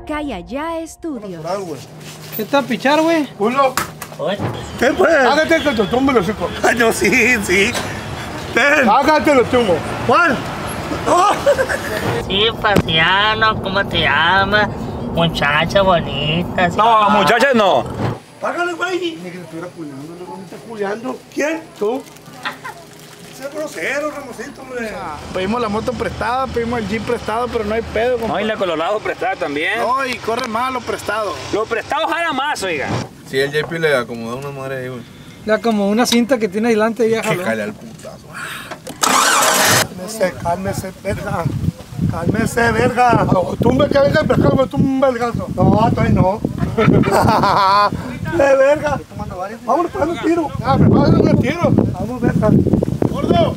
Acá y Allá Estudios. ¿Qué está a pichar, güey? Culo. ¿Qué pues? Hágate que te tumbe los hijos. Ay, no, sí. Ten. Hágate los tumbo. ¿Cuál? Oh. Sí, Pasiano, ¿cómo te llamas? Muchacha bonita. ¿Sí? No, muchachas no. Págale, güey. Ni que te estuviera culiando, no me estás culiando. ¿Quién? ¿Tú? Es grosero, Ramosito, hombre. Pedimos la moto prestada, pedimos el Jeep prestado, pero no hay pedo, compadre. No, y la Colorado prestada también. No, y corre más lo prestado. Lo prestado jala más, oiga. Sí, el JP le acomodó una madre ahí, güey. Ya como una cinta que tiene adelante ya Que jaló. jale al putazo. Cálmese, verga. Cálmese, verga. Tumbe que venga el pescado, me tumba el gato. No, todavía no. Verga. Vamos a un tiro. Ya, me vas a un tiro. Vamos, verga. Gordo.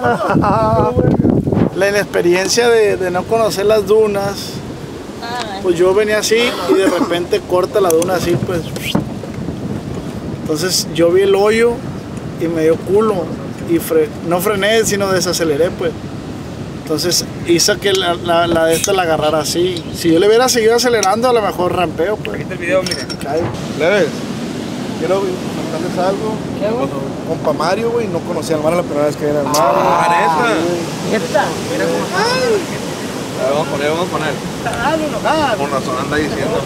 La inexperiencia de no conocer las dunas, pues yo venía así y de repente corta la duna así, pues. Entonces yo vi el hoyo y me dio culo y no frené, sino desaceleré, pues. Entonces hice que la de esta la agarrara así. Si yo le hubiera seguido acelerando, a lo mejor rampeo, pues. Aquí está el video, mire. Leves, quiero contarles algo. ¿Qué hago? Compa Mario, güey, no conocía al mar la primera vez que era al mar. ¿Neta? Mira cómo está. Vamos a poner. Con razón anda diciendo.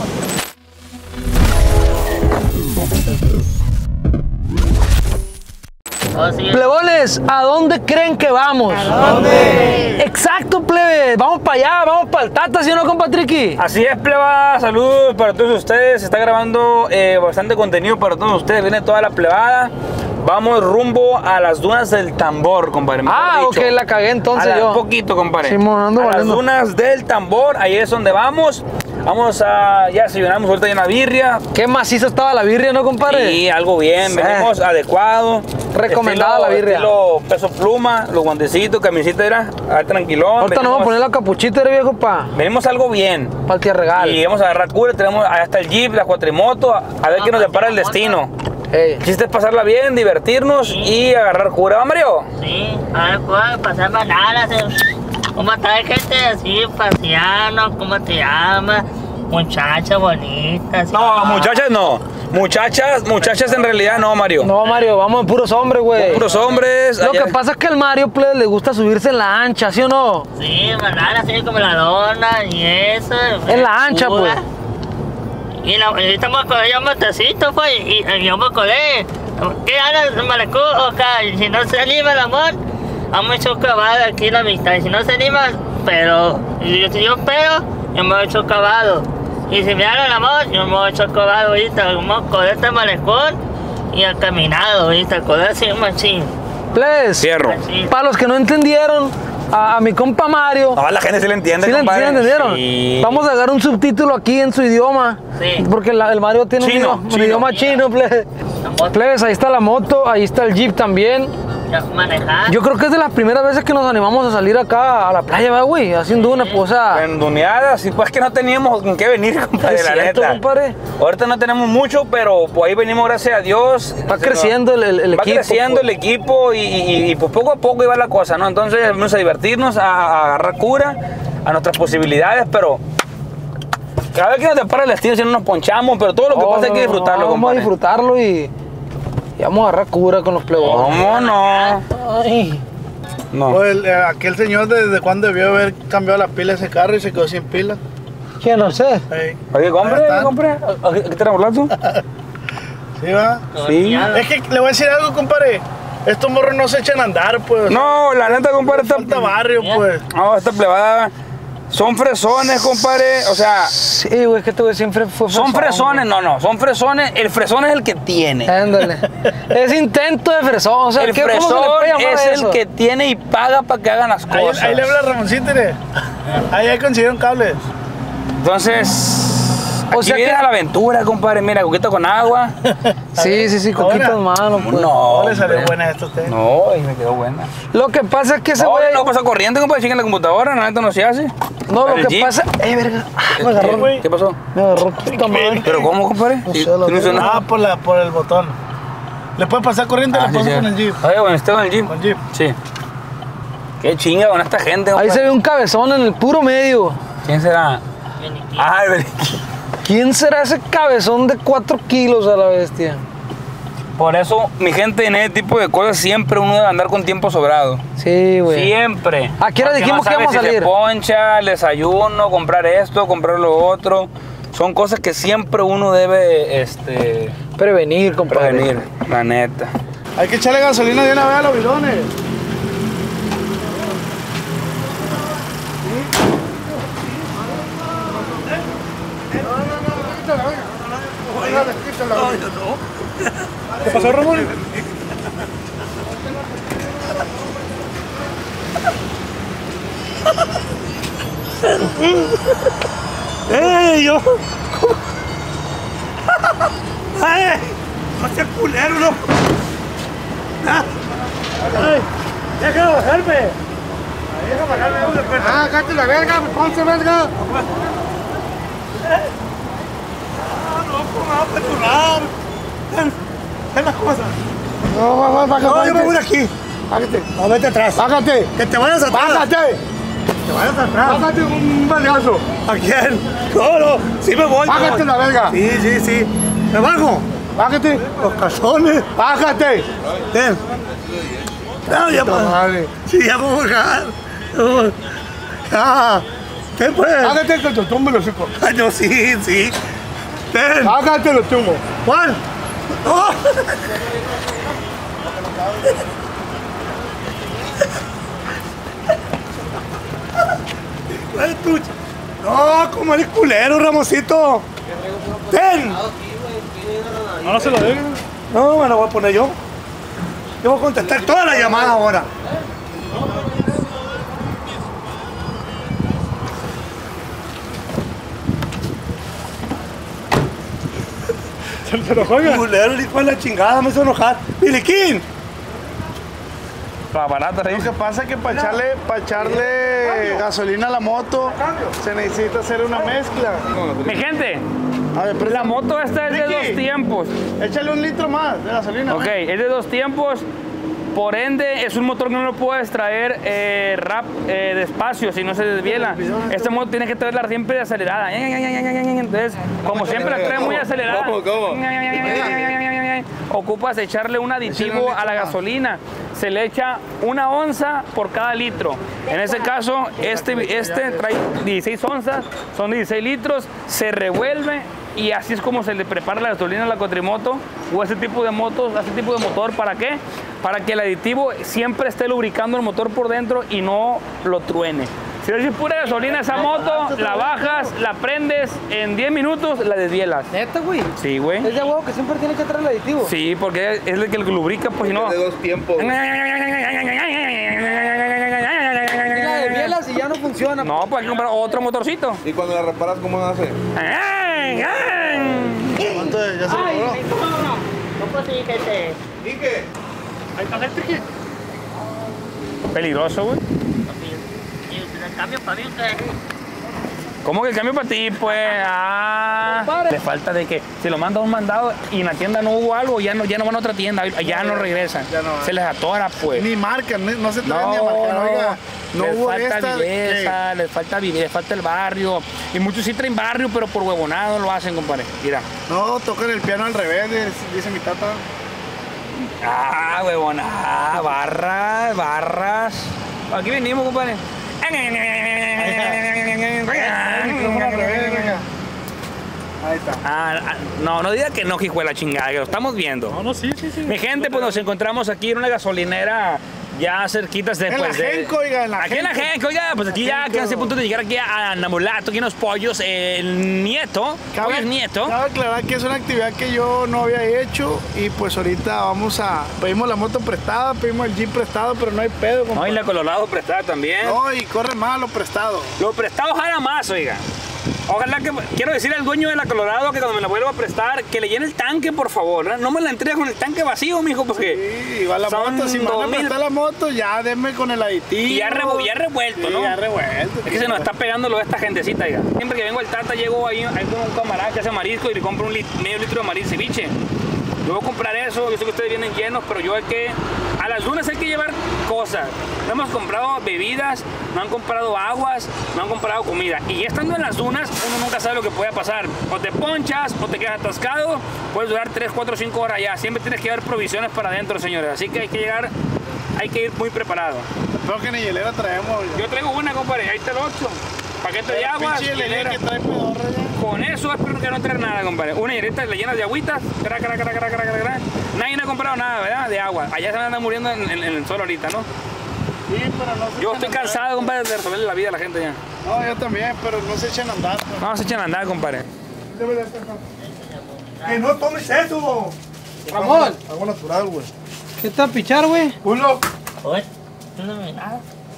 Oh, sí. Plebones, ¿a dónde creen que vamos? ¿A dónde? Exacto, plebe. Vamos para allá, vamos para el Tata, ¿sí o no, compa Triqui? Así es, plebada. Saludos para todos ustedes. Se está grabando bastante contenido para todos ustedes. Viene toda la plebada. Vamos rumbo a las dunas del Tambor, compadre. Ok, la cagué entonces yo. Un poquito, compadre. Simón, ando a las valiendo. dunas del Tambor, ahí es donde vamos. Vamos a, ya desayunamos ahorita ya una birria. Qué maciza estaba la birria, ¿no, compadre? Sí, algo bien, Sí. venimos adecuado. Recomendada la birria. Estilo peso pluma, los guantecitos, camisita, era tranquilón. Ahorita nos vamos a poner la capuchita, viejo, Venimos algo bien. para el tierregal. Y vamos a agarrar cura, tenemos hasta el Jeep, la cuatrimoto, a ver qué nos depara el destino. Ey. El chiste es pasarla bien, divertirnos y agarrar cura. ¿Va, Mario? Sí, a ver, puedo pasar bananas. ¿Cómo está gente así, Pasiano? ¿Cómo te llamas? Muchacha bonita. ¿Sí? No, muchachas no. Muchachas en realidad no, Mario. No, Mario, vamos de puros hombres, güey. Puros hombres. Lo allá- que pasa es que al Mario, plebe, le gusta subirse en la ancha, ¿sí o no? Sí, bananas así como la dona y eso. En la ancha, pues. Y ahorita me acordé yo un montecito, pues, y yo me acordé. ¿Qué ganas, Maracú? Y si no se anima el amor, vamos a echar clavado aquí en la mitad. Y si no se anima, pero, si yo pero, yo me voy a echar clavado. Y si me dan el amor, yo me voy a echar clavado ahorita. Vamos a acordar este malecón y a caminado ahorita, acordar así un machín. Plebes, Fierro. Sí. para los que no entendieron, a mi compa Mario. No, la gente sí le entiende, ¿Sí le compadre. entendieron? Sí. Vamos a agarrar un subtítulo aquí en su idioma. Sí. Porque el Mario tiene Chino, un chino. idioma chino, plebes. La moto, Plebes, ahí está la moto, ahí está el Jeep también. ya manejar. Yo creo que es de las primeras veces que nos animamos a salir acá a la playa, ¿verdad, güey? Haciendo una, pues, o sea, Enduneadas, y pues que no teníamos con qué venir, compadre, es la cierto, neta. compadre. Ahorita no tenemos mucho, pero pues ahí venimos, gracias a Dios. Va creciendo el Va equipo. creciendo pues. el equipo y pues poco a poco iba la cosa, ¿no? Entonces vamos a divertirnos, a agarrar cura, a nuestras posibilidades, pero cada vez que nos depara el destino, si no nos ponchamos, pero todo lo que pasa hay que disfrutarlo, vamos a compadre. disfrutarlo y vamos a agarrar cura con los plebones. ¿Cómo no? Ay. No. Oye, aquel señor desde cuándo debió haber cambiado la pila de ese carro y se quedó sin pila. ¿Quién? No sé. Ey. Oye, Ahí compre, está. compre. ¿Qué te hablando? ¿Sí va? Sí. Es que le voy a decir algo, compadre. Estos morros no se echan a andar, pues. No, la neta, compadre, Falta barrio, pues. No, esta plebada son fresones, compadre. O sea, Sí, güey, es que tú siempre fue son fresones, no, son fresones. El fresón es el que tiene. Ándale. Es intento de fresón. O sea, El ¿cómo se le fresón puede llamar es a el eso? que tiene y paga para que hagan las Ahí, cosas. ahí le habla Ramoncito, mire. Ahí consiguieron cables. Entonces, O aquí sea vienes que- a la aventura, compadre. Mira, coquito con agua. Sí, coquitos Ahora. manos, pues. No, No le salió hombre. buena esto a usted. No, y me quedó buena. Lo que pasa es que ese No, güey... no pasa corriente, compadre. Chica en la computadora, la neta no se hace. No, lo El que Jeep. pasa... verga. Me agarró, ¿Qué pasó? me agarró puta madre. ¿Pero cómo, compadre? No Sí, sé, lo sí, no hizo nada. Ah, por el botón. ¿Le puede pasar corriente? Ah, Le sí, paso sí. con el Jeep. Oye, bueno, este con el Jeep. Con el Jeep. Sí. Qué chinga con esta gente, Ahí compadre. se ve un cabezón en el puro medio. ¿Quién será? Beniquín. Ay, ¿Quién será ese cabezón de 4 kilos a la bestia? por eso, mi gente, en ese tipo de cosas siempre uno debe andar con tiempo sobrado. Sí, güey. Siempre. ¿A qué hora Porque dijimos no que íbamos a sabes si salir? se poncha, el desayuno, comprar esto, comprar lo otro. Son cosas que siempre uno debe Prevenir, compadre. prevenir, la neta. Hay que echarle gasolina de una vez a los bidones. ¿Qué pasó, Ramón? Yo! ¡Ay! ¡No seas culero, no! ¡Ay! ¡Déjalo bajarme! ¡Déjalo bajarme! ¡Ah, cállate la verga! ¡Ponce, verga! ¡No, a perturbar! ¡Ven las cosas! No, yo me voy de aquí. Bájate. No, vete atrás. Bájate. Que te vayas atrás. Bájate. Te vayas atrás. Bájate un balazo. ¿A quién? No, sí me voy. Bájate la verga. Sí. ¿Me bajo? Bájate. Los calzones. Bájate. Ven. No, ya madre. Sí, ya voy a bajar. ¿Qué pues? Bájate que te tumbe los hijos. Ay, no, sí. Ven. Bájate los tumbo. ¿Cuál? ¡Oh! No, como eres culero, Ramosito. ¡Ten! No se lo dejen. No, me lo voy a poner yo. Yo voy a contestar todas las llamadas ahora. Se lo juega. Culero, hijo de la chingada, me hizo enojar. ¡Miliquín! La barata, Lo que pasa es que para echarle gasolina a la moto se necesita hacer una mezcla. Mi gente, A ver, la moto esta es de Ricky. 2 tiempos. Échale 1 litro más de gasolina. Ok, es de 2 tiempos. Por ende, es un motor que no lo puedes traer despacio, si no se desviela. Este motor tiene que traerla siempre acelerada. Entonces, como siempre la trae muy acelerada, ocupas echarle un aditivo a la gasolina. Se le echa 1 onza por cada litro. En ese caso, este trae 16 onzas, son 16 litros, se revuelve. Y así es como se le prepara la gasolina a la cuatrimoto o ese tipo de motos, ese tipo de motor. ¿Para qué? Para que el aditivo siempre esté lubricando el motor por dentro y no lo truene. Si es pura gasolina esa moto, la bajas, la prendes, en 10 minutos la desvielas. ¿Neta, güey? Sí, güey. Es de huevo que siempre tiene que traer el aditivo. Sí, porque es el que lubrica, pues si no... De 2 tiempos. Y la desvielas y ya no funciona. No, pues hay que comprar otro motorcito. ¿Y cuando la reparas, cómo hace? ¿Cuánto ya se lo cobró? ¿Cómo así que te...? ¿Quique? Ahí está eléctrico. Peligroso, güey. ¿Y el cambio para mí usted? ¿Cómo que el cambio para ti? Pues, le falta de que si lo manda a un mandado y en la tienda no hubo algo, ya no van a otra tienda, ya no regresan. Ya no. Se les atora, pues. Ni marcan, no se traen ni a marcar. Oiga, no les hubo falta esta. viveza, les falta viveza, les falta el barrio. Y muchos sí traen barrio, pero por huevonado lo hacen, compadre. Mira. No, tocan el piano al revés, dice mi tata. Huevonada, barras. Aquí venimos, compadre. Ahí está. No diga que no, hijo de la chingada, que lo estamos viendo. No, sí. Mi gente, pues nos encontramos aquí en una gasolinera ya cerquitas después En la Genco, oiga, en la aquí en la Genco, oiga, pues aquí ya casi a punto de llegar aquí a Namulato, aquí en los pollos, el nieto, pollos nieto. Cabe aclarar que es una actividad que yo no había hecho y pues ahorita pedimos la moto prestada, pedimos el Jeep prestado, pero no hay pedo, No, compadre. y la Colorado prestada también. No, y corre más lo prestado. Lo prestado jala más, oiga. Ojalá que, quiero decir al dueño de la Colorado que cuando me la vuelva a prestar, que le llene el tanque, por favor. No me la entregue con el tanque vacío, mijo, porque Sí, va la son moto, si me van a 2000. prestar la moto, ya denme con el aditivo. Y ya revuelto, Sí, ¿no? ya revuelto. Es que se nos está pegando lo de esta gentecita, oiga. Siempre que vengo al Tata, llego ahí con un camarada que hace marisco y le compro medio litro de marisco ceviche. Yo voy a comprar eso, yo sé que ustedes vienen llenos, pero yo hay que... A las dunas hay que llevar cosas. No hemos comprado bebidas, no han comprado aguas, no han comprado comida. Y ya estando en las dunas, uno nunca sabe lo que puede pasar. O te ponchas, o te quedas atascado, puedes durar 3, 4, 5 horas allá. Siempre tienes que llevar provisiones para adentro, señores. Así que hay que llegar, hay que ir muy preparado. Espero que ni hielera traemos. Yo traigo una, compadre, ahí está el 8. Paquete de agua, hielera. Que trae pedorra ya. Con eso espero que no traer nada, compadre. Una hielera le llenas de agüitas. Nadie no ha comprado nada, ¿verdad? De agua. Allá se andan muriendo en el sol ahorita, ¿no? Sí, pero no se Yo echan estoy a andar. cansado, compadre, de resolverle la vida a la gente ya. No, yo también, pero no se echan a andar. Pues. No se echan a andar, compadre. Que no tomes eso. Ramón, Agua natural, güey. ¿qué te va a pichar, güey? Uno. Oye, no me nada.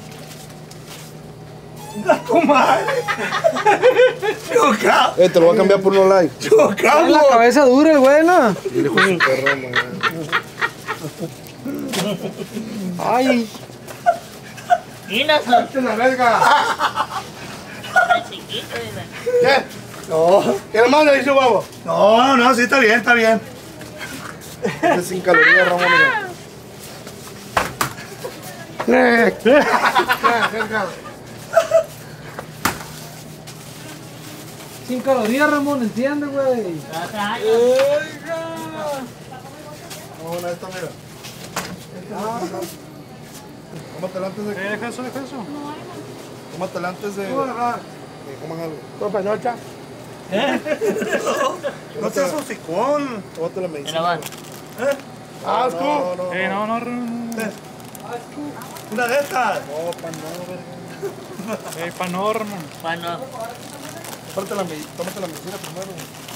¡Tu madre! ¡Chocado! Te lo voy a cambiar por uno like. ¡Chocado! La cabeza dura, el güey, ¿no? Ay, Y no son ¡Esta es la verga! tan chiquitos, dile. ¿Qué? No. ¿Qué hermano dice huevo? No, no, sí está bien, está bien. Es sin calorías, Ramón. sin calorías, Ramón, ¿entiendes, güey? No, esta, mira. Tómatela antes de que... Deja eso. Tómatela antes de que coman algo. Copa nocha. No seas hocicón. Tómate la Mira, medicina. van. ¡Asco! No. Una de estas. Pa' no, Ramón. Bueno, Tómate la medicina primero.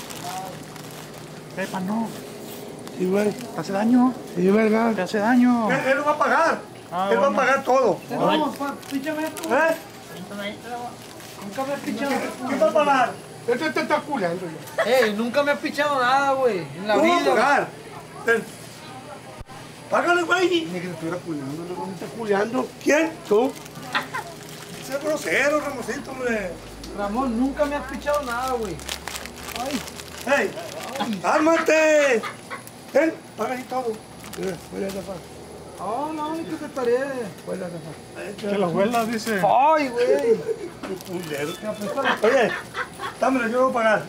Pa' no. Sí, güey. ¿Te hace daño? Sí, verga. ¿Te hace daño? Él lo va a pagar. Ah, Él va a bueno. pagar todo. Vamos, píchame esto, güey. ¿Eh? píntame esto. Nunca me has pichado. ¿Quién va a pagar? Este te está culeando ya. Nunca me has pichado nada, güey. En la Tú vas a vida. pagar. Ten. Págale, güey. Ni que te estuviera culeando. ¿No me estás culeando? ¿Quién? ¿Tú? Sé grosero, Ramosito, hombre. Ramón, nunca me has pichado nada, güey. ¡Hey! ¡Ármate! Ten, paga ahí todo. Mira, esa paga. Oh, no, ni que te estaré. Que las huelas, dice. Ay, güey. Culero. Oye, dámelo, yo lo voy a pagar.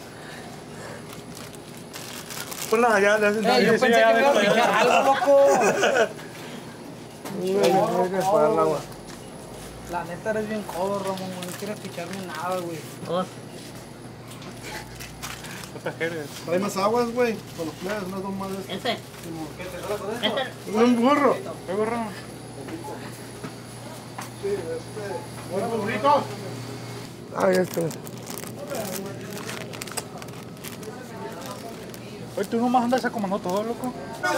Ponlas allá, le hacen Yo daño. pensé que me iba a pichar algo, loco. La neta eres bien codo, Ramón, güey. No quieres picharme nada, güey. Oh, Trae más aguas, güey. Con los plebes, unas dos más de estas. ese. Ese. Un burro. ¿Qué burro? ¿Un burrito? Ahí está. Oye, tú nomás andas acomodando todo, loco.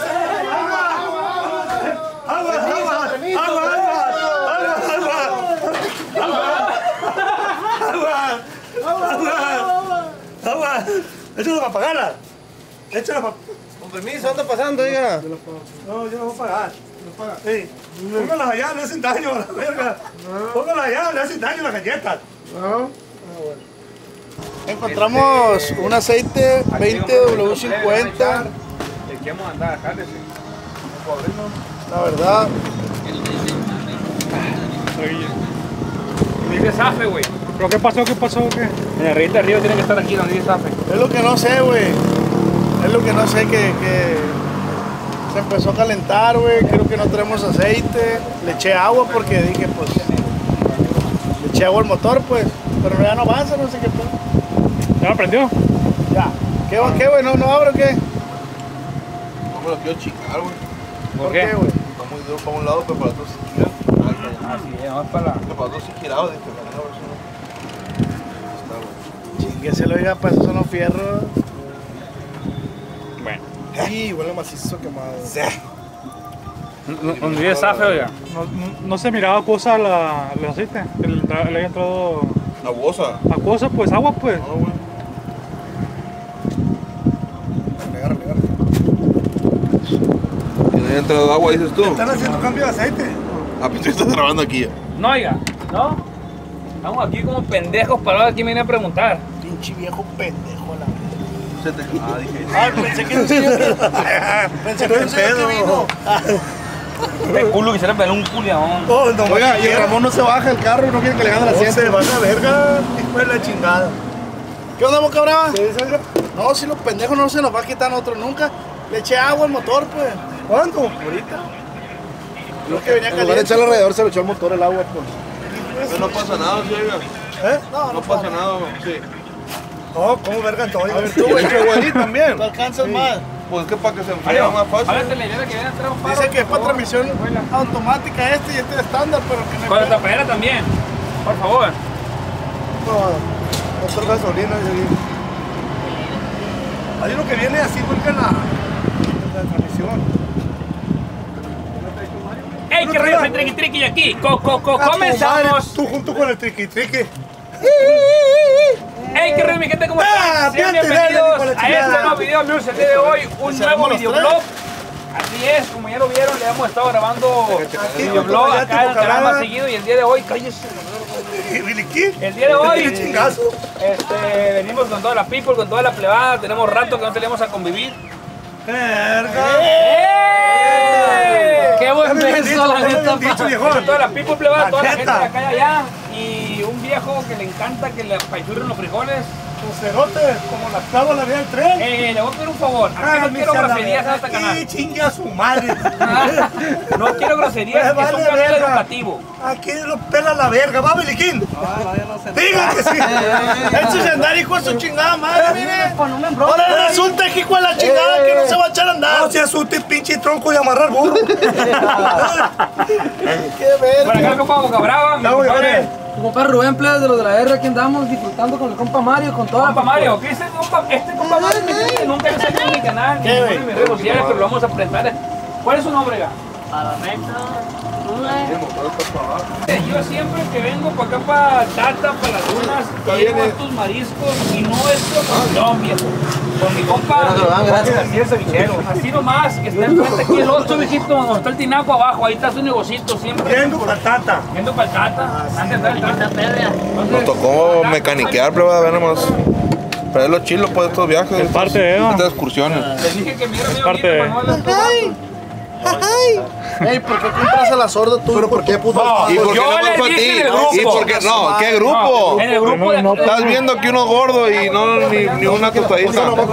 ¡Agua! ¡Échalo para pagarla! ¡Échalo para... Con permiso, anda pasando, oiga. No, yo lo voy a pagar. Sí. Póngalas allá, le hacen daño a la verga. Póngalas allá, le hacen daño a las galletas. Encontramos un aceite 20W50. ¿De qué vamos a andar? Jálese. La verdad, Dice Zafe, güey. ¿Pero qué pasó? ¿Qué? En el Reyes Río tiene que estar aquí donde dice Zafe. es lo que no sé, güey. Es lo que no sé, que se empezó a calentar, güey. Creo que no tenemos aceite. Le eché agua porque dije, pues, le eché agua al motor, pues. Pero ya no avanza, no sé qué pasa. ¿Ya lo prendió? Ya. ¿Qué, güey? ¿No abro o qué? No me lo quiero chicar, güey. ¿Por qué, güey? Está muy duro para un lado, pero para otro sí gira. Así es, vamos para la... Que para otro sí girado, dije, a ver si no. Está, güey. Chinguese, lo oiga, pues esos son los fierros. Bueno. Sí, huele macizo quemado. Donde dice Zafe, oiga. No se miraba cosa el aceite. Que le había entrado Aguosa. acuosa, pues agua, pues. No, güey. Agarra. ¿Y no había entrado agua, dices tú? Están haciendo cambio de aceite. Ah, pero tú estás grabando aquí ya. No, oiga. ¿No? Estamos aquí como pendejos parados aquí, me viene a preguntar. Pinche viejo pendejo, la verdad. Se te... Ah, dije. Pensé que no sé yo que... Pensé que no sé yo que vino. El culo que se le peló un culiaón. Oh, no, Oiga, y el Ramón no se baja el carro y no quiere que le gane la no asiento. se van a verga, hijo de la chingada. ¿Qué onda, Boca Brava? ¿Sí, Sandra? No, si los pendejos no se nos va a quitar a nosotros nunca. Le eché agua al motor, pues. ¿Cuándo? Ahorita. Lo que venía En lugar de caliente. echarle alrededor, se le echó al motor el agua, pues. Pero no pasa nada, sí, oiga. ¿Eh? No pasa nada, sí. No, ¿cómo verga entonces? A ver, tú, güey, que también. No alcanzas más. Pues que para que se enfríe más fácil. Háblate la idea de que viene a traer un paro. Dice que es para transmisión automática y este es estándar, pero que me Con la tapadera también. Por favor. No, motor gasolina. Hay uno que viene así, porque en la transmisión. ¡Ey, qué rollo! Soy Triqui Triqui y aquí. Comenzamos. Tú junto con el triqui triqui. ¡Ey, qué rollo, mi gente! ¿Cómo Ah, están? Sean fíjate, bienvenidos dale, a este nuevo video news. El día de hoy, un nuevo los videoblog. Así es, como ya lo vieron, le hemos estado grabando videoblog con acá en el canal más seguido. Y el día de hoy, cállese. El día de hoy, chingazo. venimos con toda la people, con toda la plebada. Tenemos rato que no tenemos a convivir. Verga. Qué buen beso, la neta. Con toda la people plebada, toda la gente de neta. acá y allá. Y un viejo que le encanta que le apachurren los frijoles. Los cerotes, como las clavas la vía del tren. Le voy a pedir un favor. Aquí no quiero groserías en este canal. Aquí chingue a su madre. No quiero groserías, que es un canal educativo. Aquí lo pela la verga. ¿Va, Beliquín? Diga que sí. Eso es andar, hijo de su chingada madre, mire. Ahora resulta que hijo de la chingada que no se va a echar a andar. No se asuste, pinche tronco de amarrar burro. Qué Por acá el compa Boca Brava, mi compadre. Tu compa Rubén, plebes de los de la R, aquí andamos disfrutando con el compa Mario, con toda Compa la Mario, ¿qué es el compa? Este compa Mario que nunca lo salió en mi canal, ni en mis redes sociales, pero lo vamos a presentar. ¿Cuál es su nombre, ga? Yo siempre que vengo para acá, para Tata, para las dunas, llevo estos mariscos y no es promoción, viejo. Con mi compa, así es cevichero. Así nomás, que está enfrente aquí el otro, viejito, donde está el tinaco abajo, ahí está su negocito siempre. Viendo patata. Viendo para el Tata, antes de entrar el Tata. Nos tocó mecaniquear, pero a ver, nomás. Traer los chilos por estos viajes. Es parte de estas excursiones. Les dije que mira, amigo, Manuel. Ey, ¿por qué compras a la sorda tú? ¿Pero por qué, puto? ¿Y por qué Yo no les fue a dije ti? en el grupo. ¿Y por qué no? ¿Qué grupo? En el grupo de... Estás viendo que uno gordo y no ni una tostadita.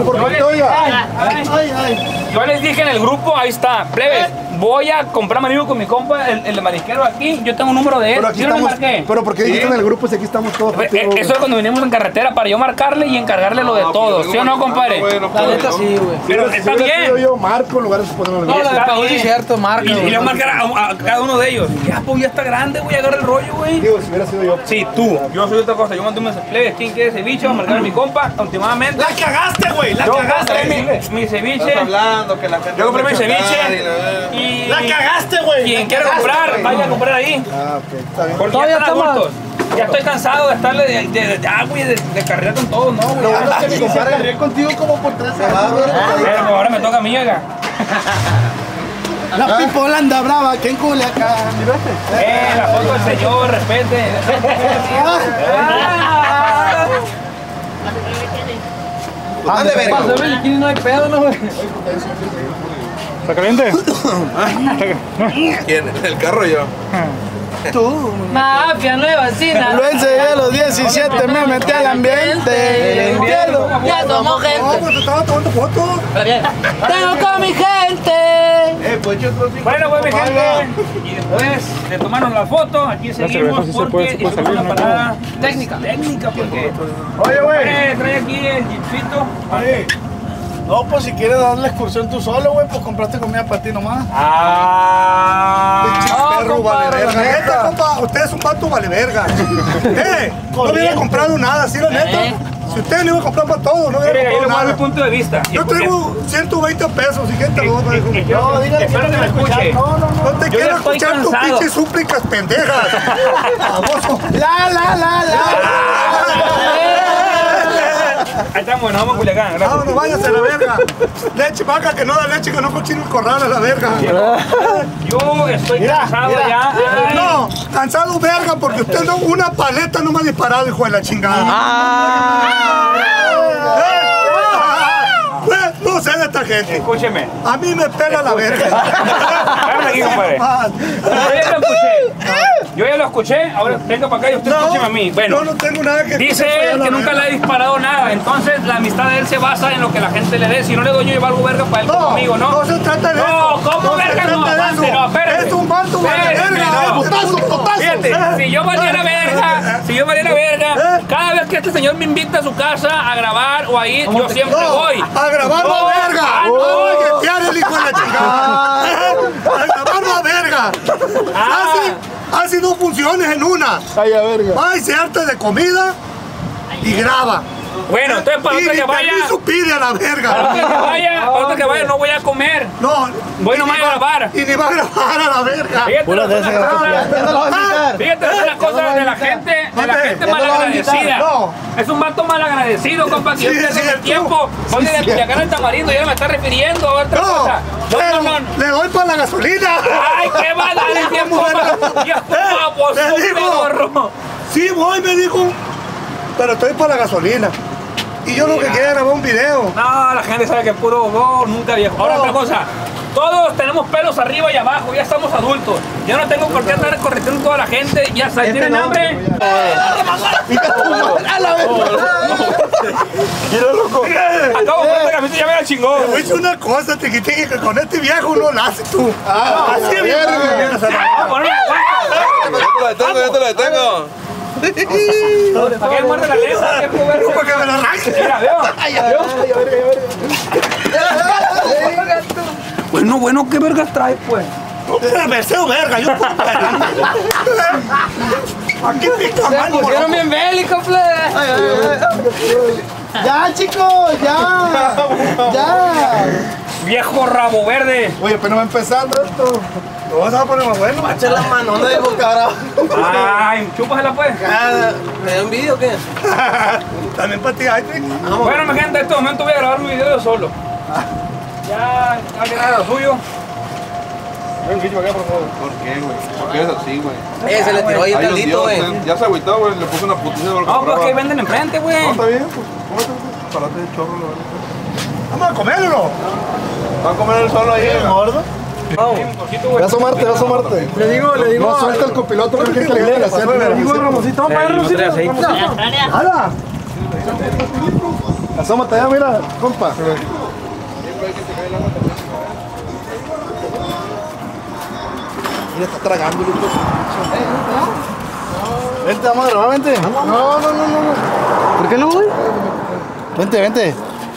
Yo les dije en el grupo, ahí está, plebes, voy a comprar marisco con mi compa, el marisquero aquí, yo tengo un número de él, yo no le marqué. Pero ¿por qué dijiste en el grupo si aquí estamos todos? Eso es cuando venimos en carretera para yo marcarle y encargarle lo de todo, ¿sí o no, compadre? La neta sí, güey. Pero está bien. Yo marco en lugar de ponerlo en el No, grupo. la de Paul sí es cierto, marca. Y le voy a marcar a cada uno de ellos. Ya, pues ya está grande, güey, agarra el rollo, güey. Digo, si hubiera sido yo. Sí, tú. Yo soy otra cosa, yo mando un mensaje, plebes, ¿quién quiere ceviche? Voy a marcar a mi compa, últimamente. ¡La cagaste, güey! ¡La Yo cagaste! compré mi ceviche. Estás hablando que la gente... Yo compré mi va a chocar ceviche y y ¡La cagaste, güey! quien quiera comprar, vaya a comprar ahí. Ah, ok, está bien. Porque Todavía ya están estamos- adultos. Ya estoy cansado de estarle de carrera con todo, ¿no, güey? Lo bueno es que mi compadre cargué contigo como por 3 años. Pero ahora me toca a mí, oiga. La pipola anda brava, ¿quién Culiacán? La foto del señor, respete. Ande, verga. Para hacer el no hay pedo, ¿no, güey? ¿Está caliente? ¿Quién? El carro yo. Mafia nueva vecina. Lo enseñé a los 17, me metí al ambiente. Entiendo. Ya somos No, gente. pues te estaba tomando fotos. Tengo con mi gente. Bueno, pues mi gente. Y después de tomarnos la foto, aquí seguimos porque hicimos una parada técnica, porque... Oye, güey. Trae aquí el jeepcito. No, pues si quieres darle excursión tú solo, güey, pues compraste comida para ti nomás. Perro vale verga. Neta, compa, usted es un vato vale verga. No hubiera comprado nada, ¿sí, la neta? Si usted le iba a comprar para todo, no hubiera Mira, yo le comprado voy a dar mi nada. punto de vista. Yo traigo 120 pesos, ¿y qué te lo voy a No, decir? espero que me escuche. No te Yo quiero ya estoy escuchar tus cansado. pinches súplicas pendejas. Baboso. Ahí estamos, nos vamos a Culiacán. No, no vayas a la verga. Leche, vaca que no da leche, que no cochino el corral a la verga. Yo estoy cansado ya. Ay. No, cansado verga, porque usted no, una paleta no me ha disparado, hijo de la chingada. sé de esta gente. Escúcheme. A mí me pela la verga. Háblame aquí, compadre. Yo ya lo escuché, ahora venga para acá y usted escúcheme a mí. Bueno, yo no tengo nada que dice él que nunca le ha disparado nada, entonces la amistad de él se basa en lo que la gente le dé. Si no le doy yo, llevo algo verga para él conmigo, ¿no? No se trata de eso. No, ¿cómo verga no? Avance, no, espérate. Es un vato verga. Fíjate, si yo valiera verga, cada vez que este señor me invita a su casa a grabar o a ir, yo siempre voy. A grabar la verga. Oye, piar el hijo de la chingada. A grabar la verga. Hace 2 funciones en una. Ay, a verga. Va y se harta de comida y graba. Bueno, entonces para otro que vaya, pide a la verga. para otro que vaya no voy a comer. No. Voy nomás a grabar. Y ni va a grabar a la verga. Fíjate una cosa de la gente malagradecida. No. Es un vato malagradecido, compa, que yo pierdo el tiempo. Ponle de Culiacán al Tamarindo y ahora me está refiriendo a otra cosa. No. Le doy para la gasolina. Ay, ¿qué va a dar el tiempo? Sí, voy, me dijo. Pero estoy para la gasolina. Y yo lo que quería era grabar un video. No, la gente sabe que puro nunca viejo. Ahora otra cosa. Todos tenemos pelos arriba y abajo, ya estamos adultos. Yo no tengo por qué andar corrigiendo a toda la gente. Ya saben, ¿tienen hambre? Mira, loco. Acabo de esta camiseta, ya me la chingó. Te voy a decir una cosa, tiquitín, que con este viejo no la haces tú. Así es, Ya te la detengo. ¿Para qué muerde la lengua? Para que me la arranque. Mira, veo. Bueno, ¿qué vergas traes, pues? Deseo verga, yo aquí pica mano. Pusieron bien bélico, plebe. Ya, chicos, ya. Viejo rabo verde. Oye, apenas va empezando esto. Lo vas a poner más bueno. Echa la mano, no digo cabrón. Ay, chúpasela pues. ¿Me da un video o qué? También para ti, ay, Bueno, mi gente, en este momento voy a grabar un video yo solo. Ya, alguien haga lo suyo. ¿Por qué, güey? ¿Por qué es así, güey? Se le tiró ahí el Ay, caldito, Dios, güey. ya se agüitó, güey. Le puse una putiza de No, pues que venden enfrente, güey. No, está bien, pues. Cómete, parate de chorro, la verdad. Vamos a comerlo. Va a comer el solo ahí, gordo. Ve a asomarte, Le digo. No, suelta el copiloto porque te le hacer. Le digo, Ramosito, vamos para Ramosito. ¡Hala! Asómate allá, mira, compa. Mira, está tragando, loco. Vente, vamos a grabar, vente. No. ¿Por qué no, güey? Vente.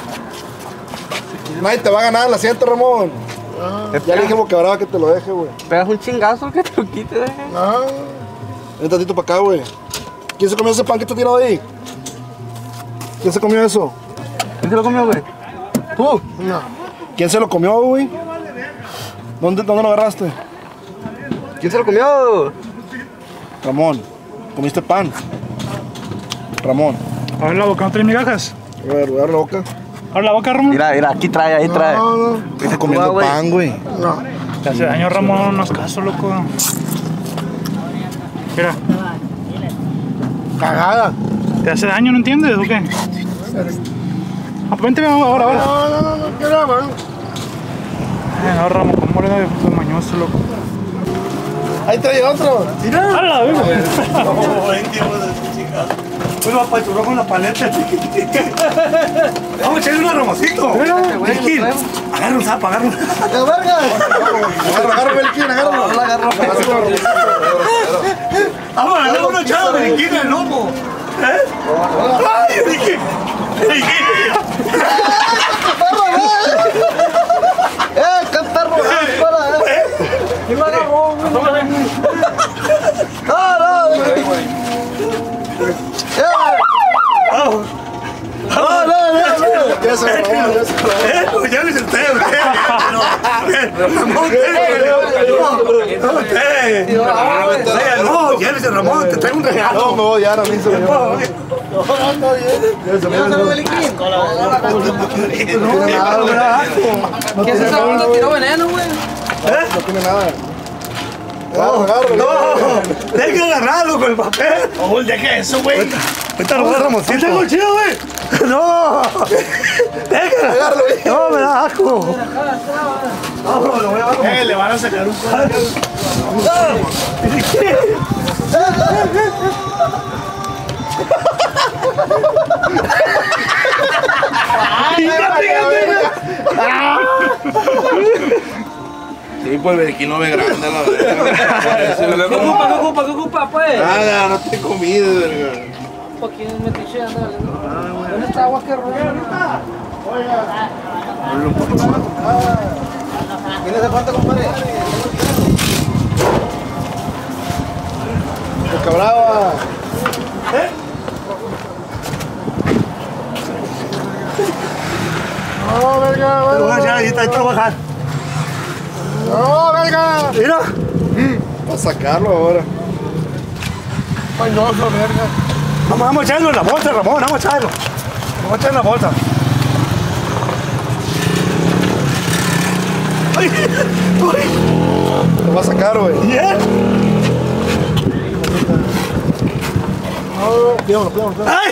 Nadie te va a ganar el asiento, Ramón. Ya le dijimos que ahora que te lo deje, güey. Pegas un chingazo que te lo quite, Ven tantito para acá, güey. ¿Quién se comió ese pan que está tirado ahí? ¿Quién se comió eso? ¿Quién se lo comió, güey? ¿Tú? No. ¿Quién se lo comió, güey? ¿Dónde lo agarraste? ¿Quién se lo comió? Ramón, ¿comiste pan? Ramón. A ver la boca, ¿no trae migajas? A ver, voy a dar la boca. Abre la boca, Ramón. Mira, aquí trae, ahí trae. No. Está comiendo pan, güey. No. Te hace daño, Ramón, no es caso, loco. Mira, Cagada. ¿te hace daño, no entiendes o qué? Vente ahora. No, ¿qué era, man? No, Ramón, ¿cómo le da de mañoso, loco? Ahí trae otro. ¡Hala, güey! Bueno, apachurró con la paleta. Vamos a echarle un Ramosito. Melquín, agarra un sapo, agarra un. ¡La verga! Agárralo, Melquín, agárralo. Vamos a agarrar una echada de Melquín en el lomo. ¡Ay, Melquín! ¡Qué perro! ¿Quién lo agarró, güey? ¡No! Ya se lo Ya les usted, No, llévese, Ramón, te traigo un regalo. No, me voy ya, ahora mismo. No, está bien. ¿Qué es eso? ¿No tiró veneno, güey? No tiene nada. Agárralo. No, deja que agarrarlo con el papel. Oh, deja eso, güey. Ahorita lo voy a Ramoncito. Tengo el chido, güey. No. Déjalo. Agárralo, güey. No, me da asco. No, lo voy a llevar. Le van a sacar un Sí, pues el aquí no ve grande la verdad. ¿Qué ocupa, pues? Nada, no te comida, verga. ¿Para quién me ticheando? ¿Dónde está agua que rodea ahorita? ¿Quién hace falta, compadre? Boca Brava. No, verga, Pero bueno, ya ahí está trabajando. No, verga. Mira. Va a sacarlo ahora. Pañoso, verga. Vamos a echarlo en la bolsa, Ramón. Vamos a echarlo. Vamos a echarlo en la bolsa. ¡Ay! ¡Uy! Lo va a sacar, güey. ¿Bien? No, pídamelo. ¡Ay!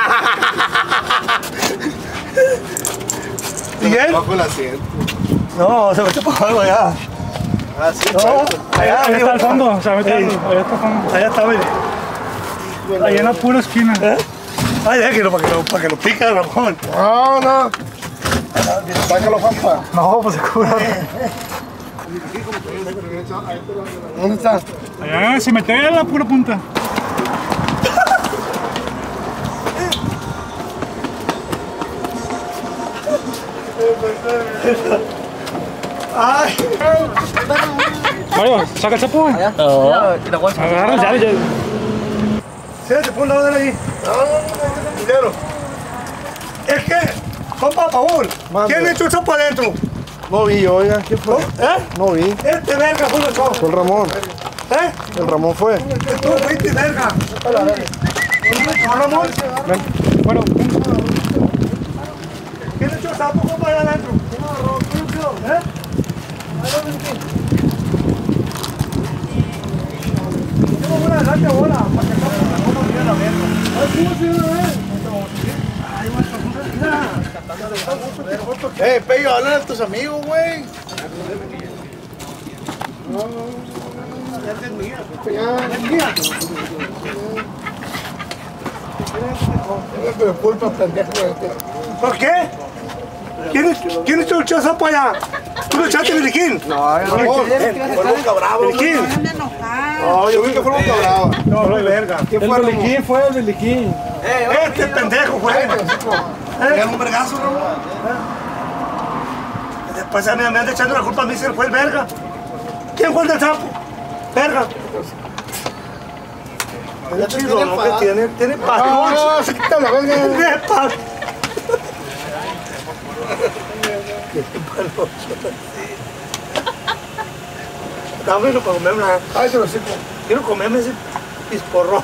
¿Bien? Bajo el asiento. No, se metió para algo allá. Ah, sí, No, allá Ahí está al fondo, se mete Ey. allá está al fondo. Allá está, mire. Ahí en la pura esquina. Ay, déjelo para que lo pique el Ramón. No, no. Sácalo, Juanpa. No, pues se cura. ¿Dónde está? Allá se metió allá en la pura punta. Ay, Mario, saca el chapo. Agarra el llave. siéntate por un lado de él ahí. Dinero. Es que, compa, por favor, Mande. ¿quién le echó eso para adentro? No vi, oiga. ¿Quién fue? ¿Eh? No vi. Este verga fue el echó. Fue el Ramón. ¿Eh? El Ramón fue. Tú fuiste verga. ¿No, Ramón? Bueno, ¿Quién le echó sapo, compa, allá adentro? ¿Eh? Tengo una adelante ahora, para que acabe la coma bien a la verga. Pello, háblale a tus amigos, güey. Me culpa, pendejo. ¿Por qué? ¿Quién echó el chazo para allá? ¿Tú lo echaste, Beliquín? No, yo no. Fue Boca Brava. ¿Beliquín? No, yo vi que fue Boca Brava. No, no hay verga. ¿Quién fue, Ramón? Fue el Beliquín. Este pendejo fue. Era un vergazo, Ramón. Después me anda echando la culpa a mí si fue el verga. ¿Quién fue el del sapo? Verga. El chirrón que tiene paz. No, se quita la verga. Tiene paz. Dámelo para comerme una. Ay, se lo sigo. Quiero comerme ese pisporrón.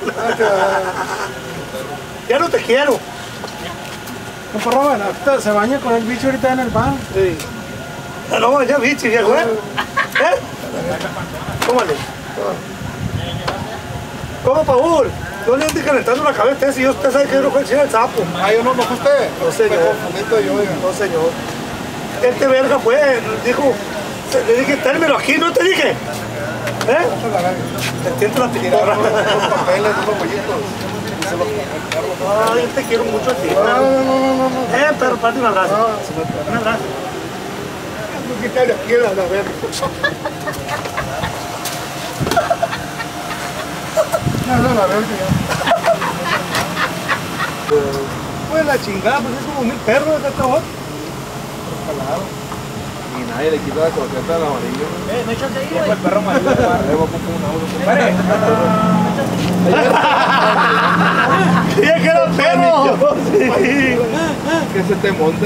Ya no te quiero. Se baña con el bicho ahorita en el bar. Sí. No, ya viste, viejo, ¿eh? Tómale. ¿Cómo, Paul? No le estoy calentando la cabeza si usted sabe que yo no fue el sapo. Ah, yo no fue usted. No, señor. Yo, oiga. No, señor. Este verga fue, dijo, le dije, térmelo aquí, ¿no te dije? ¿Eh? Te entiendo la pistola. Los papeles, unos pollitos. Ay, yo te quiero mucho a ti. No. Pero parte un abrazo. Un abrazo. ¿Qué tal aquí la verga? No, la verga ya. Pues la chingada, pues es como 1000 perros de esta voz. Y nadie le quita la croqueta al amarillo. Me echas ahí, güey. El perro amarillo. ¡Ya queda perro! Que se te monta.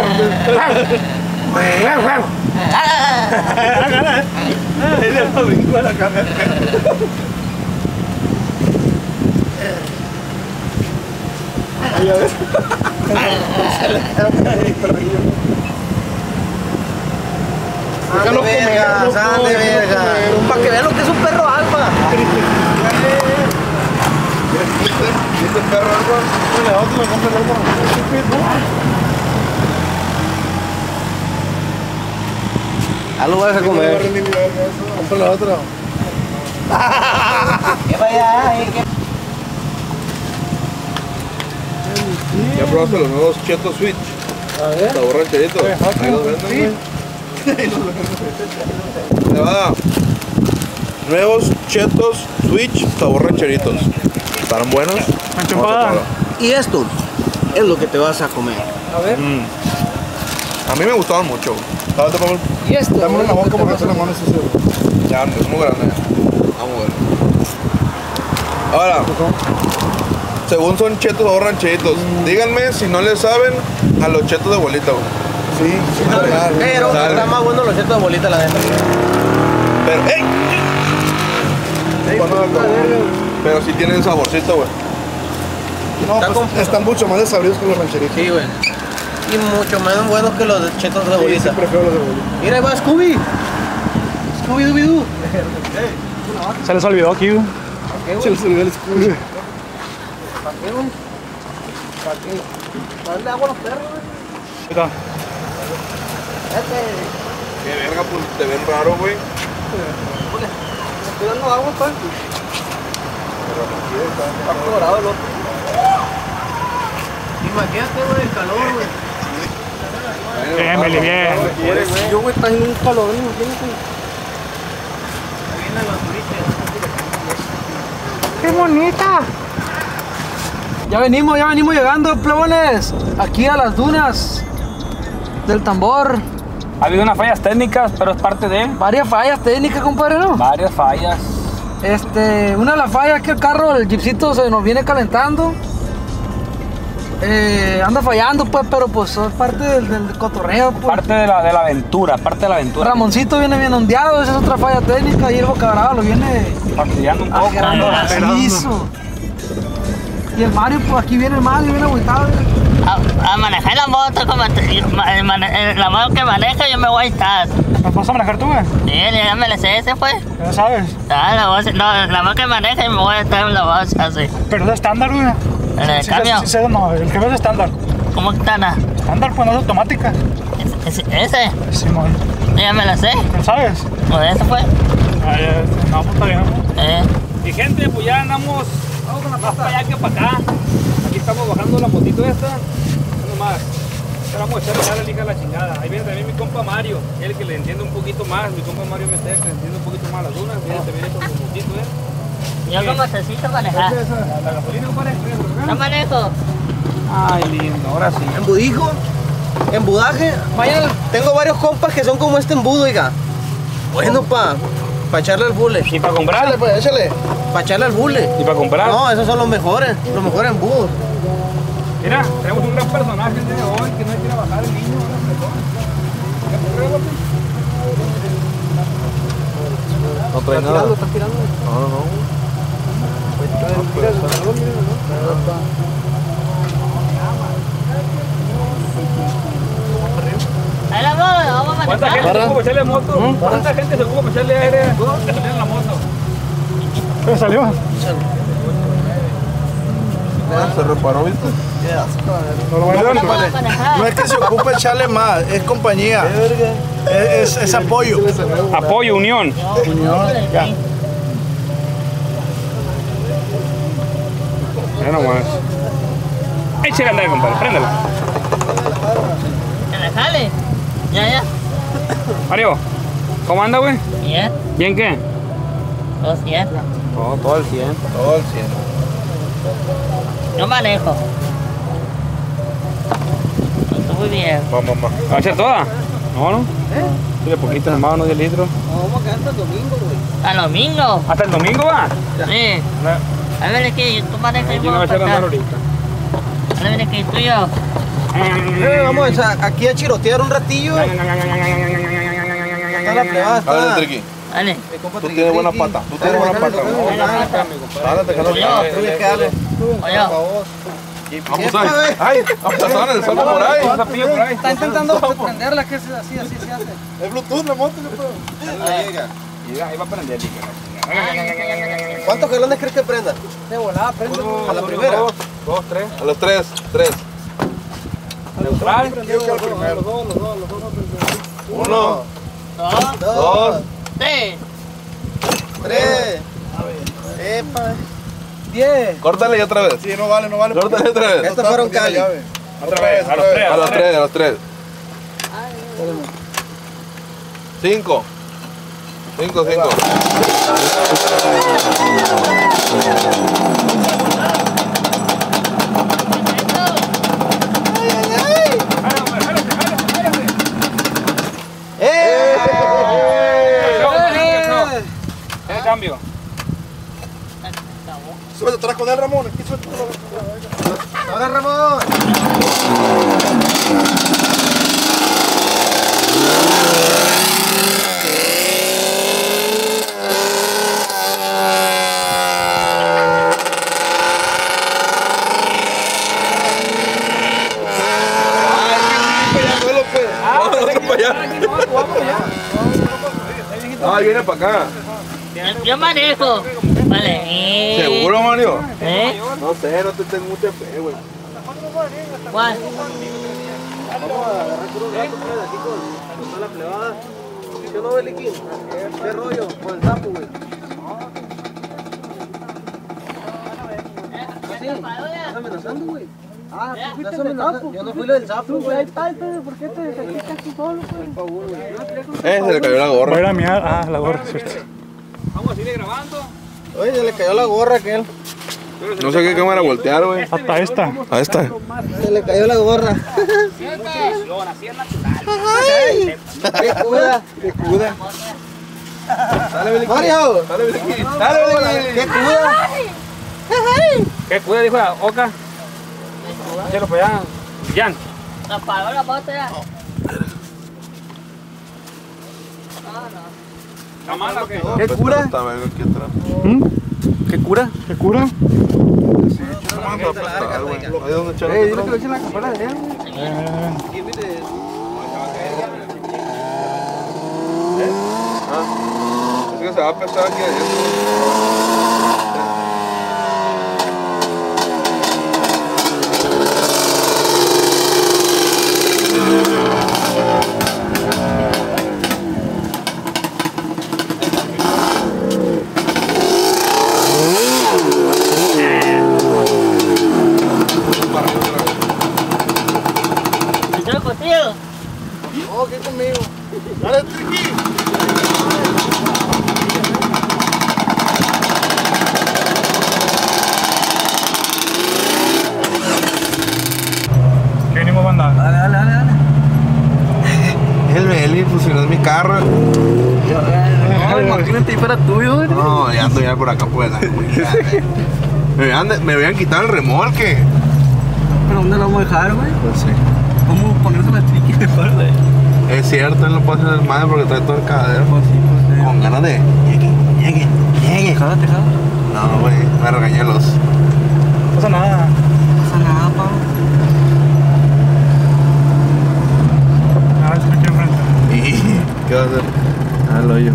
Él le fabricó a la cámara. Ahí a ver. Déjalo comer, San de verga. Para que vean lo que es un perro alfa. ¿Viste el perro algo? Dale, otro le compra el otro. Ah, lo vas a comer. Compra la otra. ¿Qué vaya? ¿Ya probaste los nuevos Chetos Switch? A ver. Sabor rancherito. Ahí los venden, güey. Te va a dar nuevos Chetos Switch sabor rancheritos. ¿Estarán buenos? Manchempada. Y esto es lo que te vas a comer. A ver. A mí me gustaban mucho. ¿Sabes, Pablo? ¿Y esto? Dame una boca porque se la mano se cierra. Ya, es muy grande. Vamos a ver. Ahora, según son chetos o rancheritos, díganme si no le saben a los chetos de bolita, güey. Sí, sí, Pero Dale. está más bueno los chetos de bolita, la neta. Pero, ¡ey! Pero sí tienen saborcito, güey. No, pues, están mucho más desabridos que los rancheritos. Sí, güey. Y mucho más buenos que los chetos de Sí, bolita. sí, prefiero los de bolita. Mira, ahí va Scooby. Scooby-Dooby-Doo. Se les olvidó aquí, güey. Se les olvidó el escudo. ¿Para qué, güey? ¿Para qué? ¿Para darle agua a los perros, güey? Acá. Qué verga, pues te ven raro, güey. Estoy dando agua, pa. Está colorado el otro. Imagínate, güey, el calor, güey. Bien, Meli, bien. Yo, güey, está haciendo un calor, imagínate. ¡Qué bonita! Ya venimos llegando, plebones. Aquí a las dunas del Tambor. Ha habido unas fallas técnicas, pero es parte de Varias fallas técnicas, compadre, ¿no? varias fallas. Una de las fallas es que el carro, el jeepcito, se nos viene calentando. Anda fallando, pues, pero pues es parte del cotorreo, pues. Parte de la aventura, parte de la aventura. Ramoncito viene bien ondeado, esa es otra falla técnica, y el bocabrado lo viene Fastidiando un poco. agarrando macizo. Y el Mario, pues aquí viene el Mario, viene agüitado. A manejar la moto como la moto que maneja yo me voy a estar. ¿Me vas a manejar tú, güey? Sí, ya me la sé ese pues. Ya sabes. La voz, no, la moto que maneja y me voy a estar en la voz así. Pero es estándar, güey. ¿En el cambio? Sí, no, el cambio es estándar. ¿Cómo que está? Estándar, pues no es automática. ¿Ese? Simón. Ya me la sé. ¿No sabes? ¿O ese fue? No, pues está bien, ¿no? Y gente, pues ya andamos más para allá que para acá. Aquí estamos bajando la motito esta. No más. Ahora vamos a echarle la lija a la chingada. Ahí viene también mi compa Mario, el que le entiende un poquito más. Mi compa Mario Mestec, que le entiende un poquito más las dunas. Viene también con su motito, Yo como necesito manejar. La gasolina, compadre. No manejo. Ay, lindo, ahora sí. Embudijo, embudaje. Vaya, tengo varios compas que son como este embudo, oiga. Bueno, pa echarle al bule. ¿Y para comprar? Échale, pues, échale. Pa echarle al bule. ¿Y para comprar? No, esos son los mejores embudos. Mira, tenemos un gran personaje el día de hoy que no quiere bajar el niño. No trae nada. Está tirando. No. Ahí la vamos a ¿Cuánta gente manejar. se ocupa echarle moto? ¿Cuánta gente se ocupa echarle aire en la moto? ¿Qué salió? Se reparó, ¿viste? Vamos a manejar. No es que se ocupe echarle más, es compañía. Es apoyo. Apoyo, unión. Ya. Mira nomás. Échale a andar, compadre, préndela. Que le jale. Ya. Mario, ¿cómo anda, güey? Bien. ¿Bien qué? 200. Todo el 100. Todo el 100. Yo manejo. Estoy muy bien. Vamos. ¿Va a echar toda? No. Tiene poquito, hermano, unos 10 litros. Vamos a quedar hasta el domingo, güey. ¿A domingo? ¿Hasta el domingo va? Sí. A ver, es que tú manejas y Yo me voy a echar a andar ahorita. A ver, es que tú y yo. Vamos aquí a chirotear un ratillo. Está la plebada, Dale, está. Triqui. Dale. Tú tienes buena pata. Tú tienes buena pata. Dale, te jalo. Yo. Tú que dale. Oye. Vamos ahí. Ay, pasaron, salgo por ahí. Está intentando prenderla, que es así se hace. Es Bluetooth, la moto, Llega, ahí va a prender. ¿Cuántos galones crees que prenda? De volada, prende. A la primera. 2, 3. A los tres. Neutral. Quiero que al primero. Los dos. 1, 2, 2. 3. 3. Epa. 10. Córtale y otra vez. Sí, no vale. Córtale otra vez. Estos fueron Cali. Otra vez, a los 3. A los 3. 5. 5. ¿Qué cambio? Súbete atrás con él, Ramón. Aquí suelta. ¡Ahora, Ramón! Ah, viene para acá. Yo manejo. Vale. ¿Seguro, Mario? No sé, no te tengo mucha fe, güey. ¿Cuál? Vamos a agarrar por un rato pues, aquí con toda la plebada. ¿Qué no, Beliquín? ¿Qué rollo? Con el sapo, güey. ¿Estás amenazando, güey? Ah, ¿tú fuiste el sapo? Yo no fui lo del sapo, güey. Ahí está, ¿por qué te sacrificas tú solo, güey? Por favor, güey. Se le cayó la gorra. Voy a ir a mirar. Ah, la gorra, cierto. Vamos a seguir grabando. Oye, se le cayó la gorra a aquel. No sé qué cámara voltear, güey. Hasta esta. A esta. Se le cayó la gorra. Así es natural. ¡Qué cuda! Dale, Beliquín. ¡Mario! Dale, Beliquín. Dale, Beliquín. ¡Qué cuda! ¿Qué cuida, dijo la Oca? Échalo para allá. Jan. Apagó la moto ya. ¿Está mala o qué? ¿Qué cura? Está verga aquí atrás. ¿Qué cura? ¿Qué cura? Vamos a aplastar, güey. Ahí donde echarlo. Dile que lo echen la campana de él, güey. Es que se va a aplastar aquí adentro. ¿Estás contigo? ¡Oh, qué conmigo! ¡Dale, Triqui! ¿Qué venimos, banda? Dale. El Beli, pues si no es mi carro. No, imagínate, fuera tuyo, güey. No, ya ando ya por acá pues. Me habían quitado el remolque. ¿Pero dónde lo vamos a dejar, güey? Pues sí. ¿Cómo ponerse la triqui de fuerza? Es cierto, él no puede hacer el madre porque trae todo el cadero. Pues sí, pues sí. Con ganas de. Llegue. Jálate. No, güey, me regañé los. No pasa nada. No pasa nada, pa. Ah, estoy aquí enfrente. ¿Qué va a hacer? Al hoyo.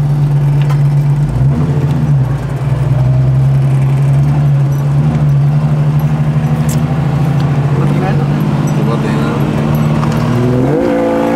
No tiene nada.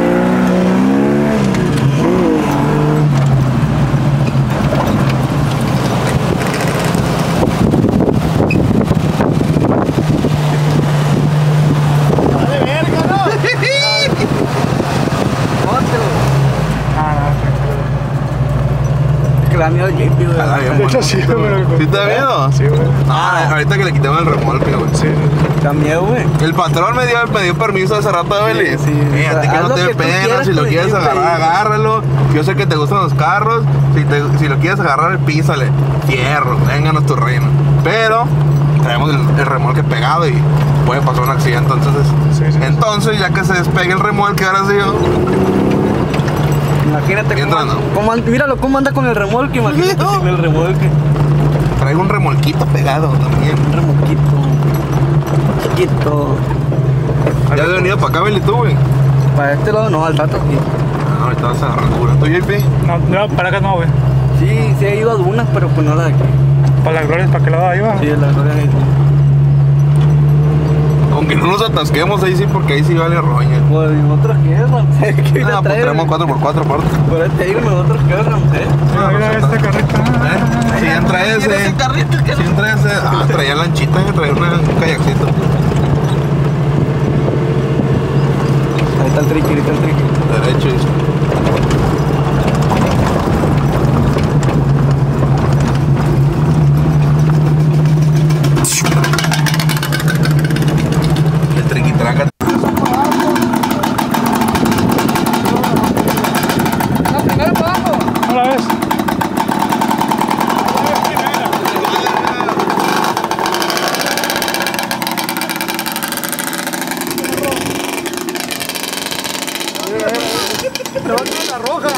Es que la mía es limpio, güey. De hecho, sí, güey. ¿Sí te da miedo? Sí, güey. No, ahorita que le quitamos el remolque, güey. Sí. Da miedo, güey. El patrón me dio permiso hace rato, Beli. Sí. Fíjate que Haz no lo te que dé tú pena. quieras Si lo con el quieres tiempo, agarrar, güey. agárralo. Yo sé que te gustan los carros. Si lo quieres agarrar, písale. Fierro, vénganos tu reino. Pero traemos el remolque pegado y puede pasar un accidente. Entonces, ya que se despegue el remolque, ahora sí yo. Imagínate ¿Qué entrando? Míralo cómo anda con el remolque, imagínate sin el remolque. Traigo un remolquito pegado también. Un remolquito. chiquito. ¿Ya has venido para acá, Beli, tú, güey? Para este lado no, al rato aquí. No, ahorita vas a agarrar cura. ¿Tú, JP? No, para acá no, güey. Sí, sí he ido a algunas, pero pues no la de aquí. Para las glorias, ¿para qué lado iba? Sí, la gloria de aquí. Aunque no nos atasquemos ahí sí, porque ahí sí vale roña. Pues nosotros qué, Ramsés, ¿qué Ah, pues tenemos 4x4 aparte. Por ahí te digo, nosotros qué, Ramsés. Mira este carrito. Si entra ese. Si entra ese. Ah, traía lanchita, traía un kayakcito. Ahí está el triqui, Derecho, dice. El triqui-traca. ¿No la ves? La roja.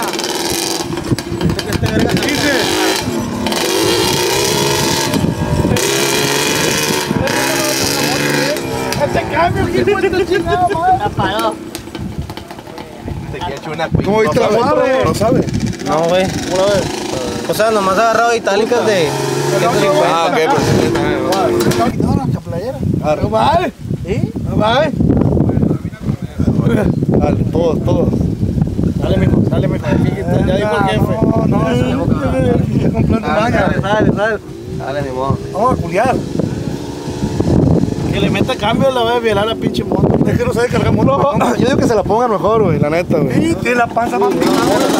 Este cambio, ¿qué fue este chingado, Apagó. ¿Cómo viste la moto? No sabe. No, güey. O sea, nomás agarrado itálicas de... Ah, ok, pues No vale. No vale. Dale, todos. Dale, mijo. Ya dijo el jefe. Dale, ni modo. Vamos a culiar. Que le meta cambio, la voy a violar la pinche moto. Es que no sabe cargar moto. Yo digo que se la pongan mejor, güey, la neta, güey. Y tiene la panza más picada.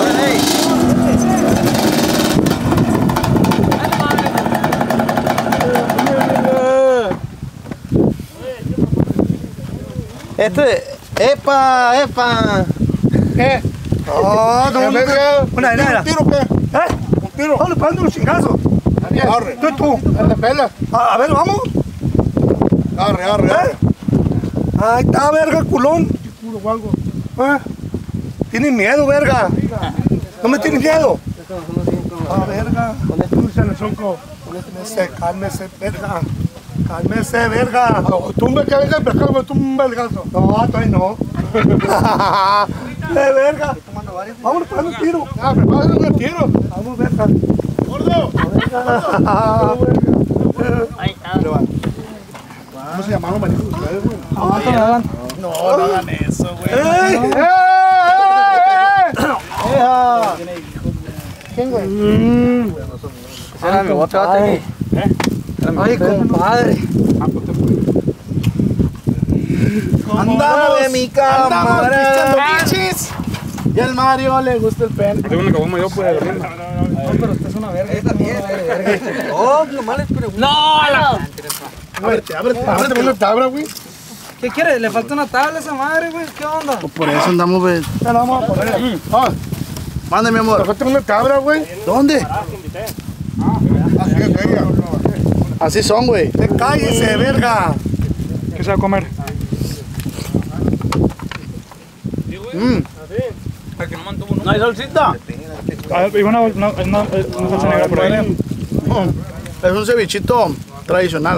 ¡Epa! ¿Qué? No, no, una de ¿Un tiro qué? ¿Un tiro? Vamos pegando los chingazos. Arre. Tú. Arre, pela. A ver, vamos. Arre. Ahí está, verga, culón. Culo, guango. Tienes miedo, verga. No me tienes miedo. Verga. Escúchale, Sonco. Cálmese, verga. Cálmese, verga. Tú me quedas de pescado, tú un belgazo. No, todavía no. Verga. Vámonos pegando un tiro. Prepárate un tiro. Vamos, verga. Gordo. Ahí está. ¿Cómo se llamaron, marido? Ustedes, güey. No hagan eso, güey. ¿Quién, güey? Era mi compadre. Ay, compadre. Andamos de mi cámara. Bichis. Y al Mario le gusta el pen. Tengo una caboma yo, pues, dormir. Pero esta es una verga. Esta también. Oh, lo malo es preguntar. ¡No! Ábrete una tabla, güey. ¿Qué quiere? Le falta una tabla a esa madre, güey. ¿Qué onda? Por eso andamos, güey. Ya la vamos a poner. Mande, mi amor. Te una cabra, güey. ¿Dónde? Así es, ella. Así son, güey. Cállese, verga. ¿Qué se va a comer? ¿No hay salsita? Iba una salsa negra por ahí. Es un cevichito tradicional.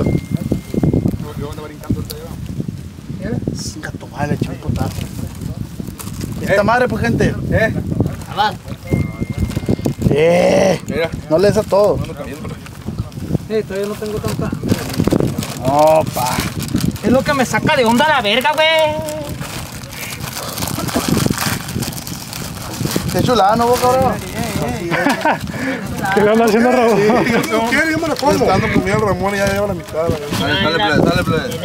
Gato madre, le eché un potazo. Esta madre, pues, gente. Mira. No le des a todo. Todavía no tengo tanta. Opa. Es lo que me saca de onda la verga, güey. Qué chulada, ¿no, vos, cabrón? ¿Qué le anda haciendo Raúl? No quiere, yo me la como. Estando comiendo el Ramón y ya lleva la mitad. Dale, plebe.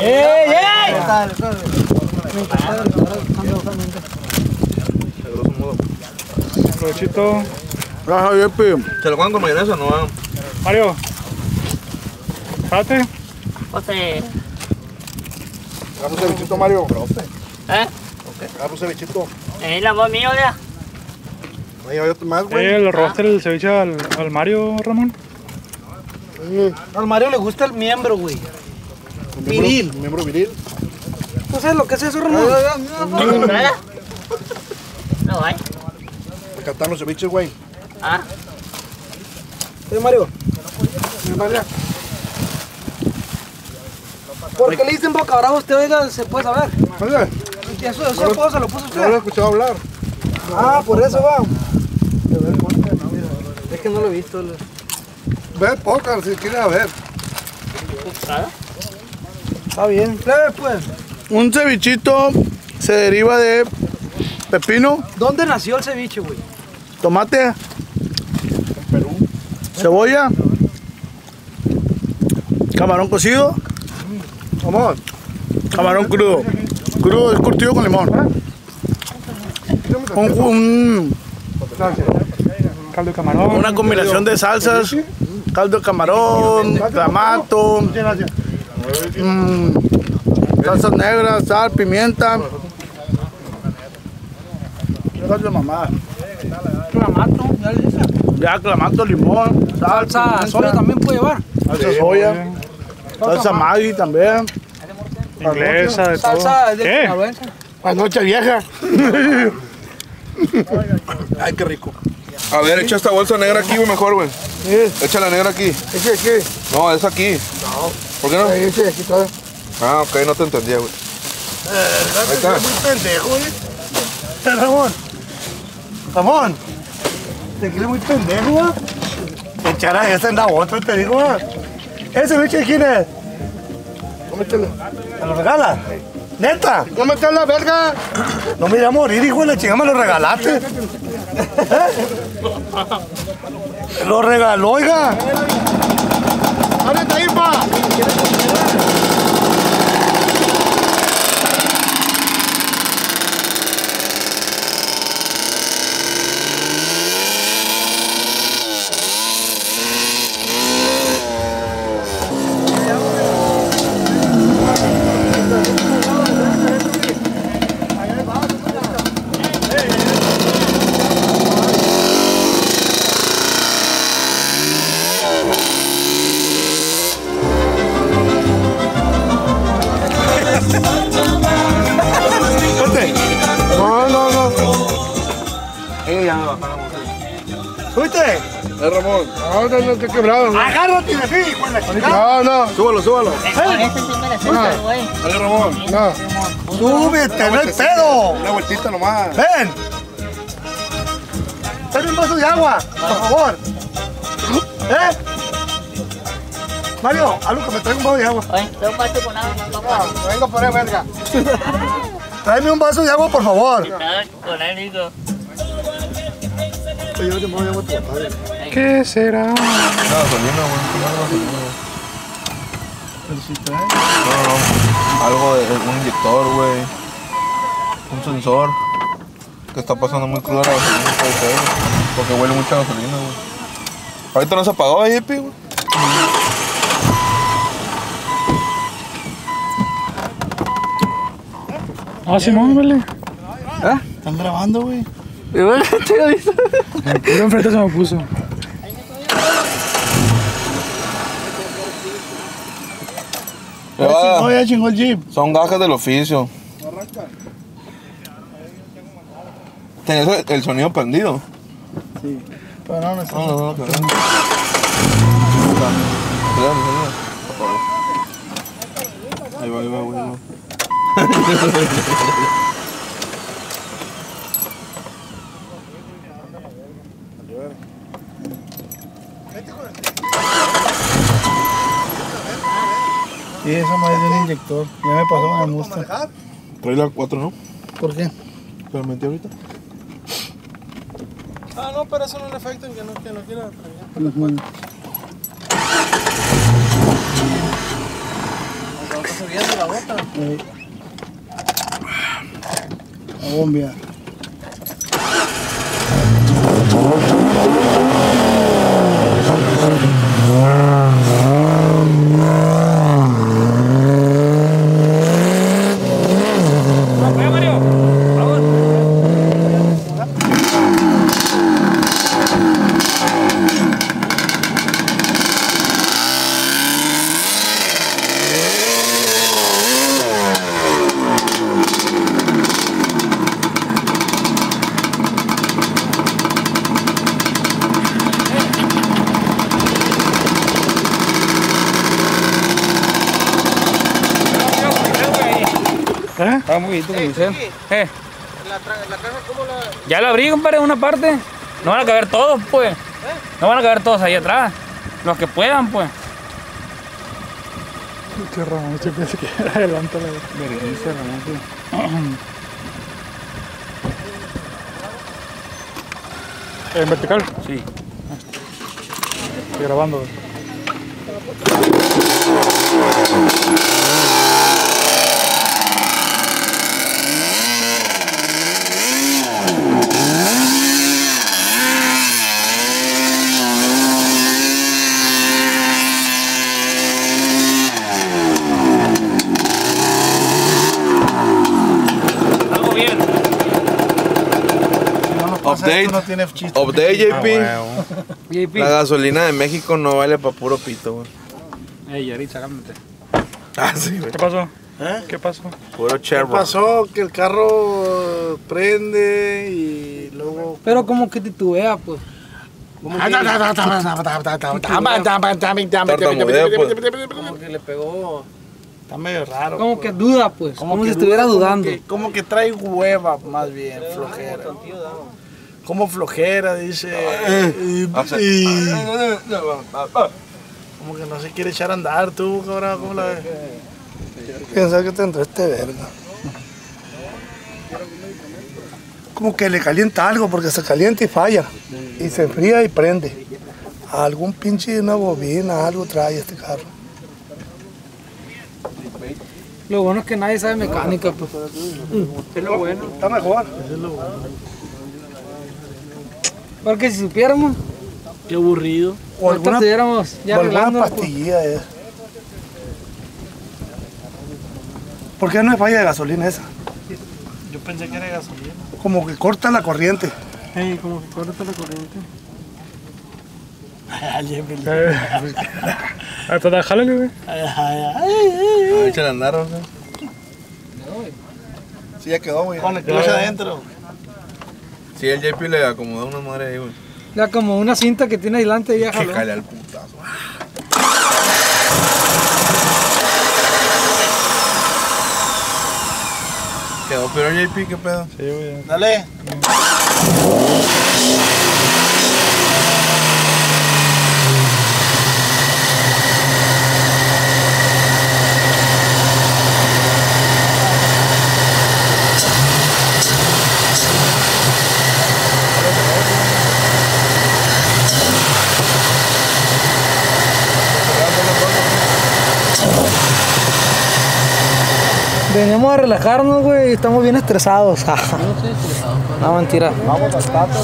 Provechito. Gracias, Yepi. ¿Se lo comen con mayonesa o no? Mario. Párate. José. Hagamos un cevichito, Mario. ¿Eh? Hagamos un cevichito. Es la voz mío, ya. No hay otro más, güey. ¿Le robaste el ceviche al Mario, Ramón? Al Mario le gusta el miembro, güey. Viril. Miembro viril. ¿No sabes lo que es eso, Ramón? ¿Nada? No hay. Acá están los ceviches, güey. Ah. Mario. María. ¿Por qué le dicen boca brava a usted, oiga? ¿Se puede saber? Oye, Eso apodo se lo puso no lo he usted. escuchado hablar. Ah, por eso va. Es que no lo he visto. Ve pócar si quieres ver. Está bien. Plebe, pues. Un cevichito se deriva de pepino, ¿Dónde nació el ceviche, güey? tomate, cebolla, camarón cocido, Vamos. camarón crudo. Crudo es curtido con limón. Caldo de camarón. Una combinación de salsas, caldo de camarón, clamato, salsas negras, sal, pimienta. Salsa de mamá. Clamato, ya le dije. Ya clamato, limón, Salsa pimienta, soya también puede llevar. salsa soya, salsa Maggi también. Inglesa, de todo. Salsa de ¿Qué? sinaloense. Anoche vieja. Ay, qué rico. A ver, echa esta bolsa negra aquí, güey, mejor, güey. Echa la negra aquí. Ese aquí. No, es aquí. No. ¿Por qué no? Ese aquí todo. Ah, ok, no te entendía, güey. Ahí está. Muy pendejo, Ramón. Ramón. Te quieres muy pendejo, ¿va? Echara esa en la otra, te digo, ¿va? ¿Ese bicho de quién es? Cómetelo. ¿Me lo regala? ¿Neta? Cómete la verga. No me iré a morir, hijo de la chingada, me lo regalaste. ¿Eh? Lo regaló, oiga. ¡Ábrete ahí, pa! ¿Subiste? Ramón. No, te he quebrado. Agárrate de ti, hijo de la chingada. No, súbalo, súbalo. Ese sí me la suelta, güey. Dale, Ramón. No. Súbete, no hay pedo. Una vueltita nomás. Ven. Dame un vaso de agua, por favor. ¿Eh? Mario, algo que me traiga un vaso de agua. Oye, tengo un vaso con agua, papá. Vengo por ahí, verga. Tráeme un vaso de agua, por favor. Estaba con él, digo. ¿Qué será? Gasolina, güey. No, algo de un inyector, güey. Un sensor. Que está pasando muy crudo la gasolina, puede ser, porque huele mucha gasolina, güey. Ahorita no se apagó, hippie, güey. Ah, Simón, vale. Están grabando, güey. Puro enfrente se me puso. Ya chingó el jeep. Son gajas del oficio. ¿Tenías el sonido prendido? Sí. Pero no, no está. No. Ahí va, güey. Sí, esa madre es de un inyector. Ya me pasó con el Mustang. Trae la 4, ¿no? ¿Por qué? Pero metí ahorita. Ah, no, pero eso no le afecta en que no quiera. Está subiendo la bota. La bombia. Estaba muy viejito con mi cel. La caja, ¿cómo la...? Ya la abrí, compadre, en una parte. No van a caber todos, pues. No van a caber todos ahí atrás. Los que puedan, pues. Qué Ramón, yo pensé que era adelante la Vergüenza, Ramón. ¿En vertical? Sí. Estoy grabando. Update, JP. La gasolina de México no vale pa' puro pito, güey. Ey, Yaritza, cálmate. Ah, sí, güey. ¿Qué pasó? ¿Eh? ¿Qué pasó? Puro ¿Qué Chevron. pasó? Que el carro prende y luego... Pero como que titubea, pues. Como que le pegó... Está medio raro. Como pues. que duda, pues. Como si estuviera dudando. Como que trae hueva, más bien, flojera. Como flojera, dice. Como que no se quiere echar a andar, tú, cabrón. ¿Cómo la ves? Piensa que tendrá este verga. Como que le calienta algo porque se calienta y falla. Y se enfría y prende. Algún pinche una bobina, algo trae este carro. Lo bueno es que nadie sabe mecánica, pues. Es lo bueno. Está mejor. Porque si supiéramos, Qué aburrido. O ahorita alguna, estuviéramos ya o alguna arreglando. pastillita. ¿Por qué no es falla de gasolina esa? Yo pensé que era gasolina. Como que corta la corriente. Ey, como que corta la corriente. Ay, pues déjale, güey. Échale a andar, güey. Sí, ya quedó, güey. Con el clutch adentro. Sí, el JP le acomodó una madre ahí, güey. Ya como una cinta que tiene adelante y ya Que jaló. jale al putazo. Quedó pero el JP, ¿qué pedo? Sí, güey. Dale. Veníamos a relajarnos, güey, y estamos bien estresados. No, mentira. Vamos al Tato.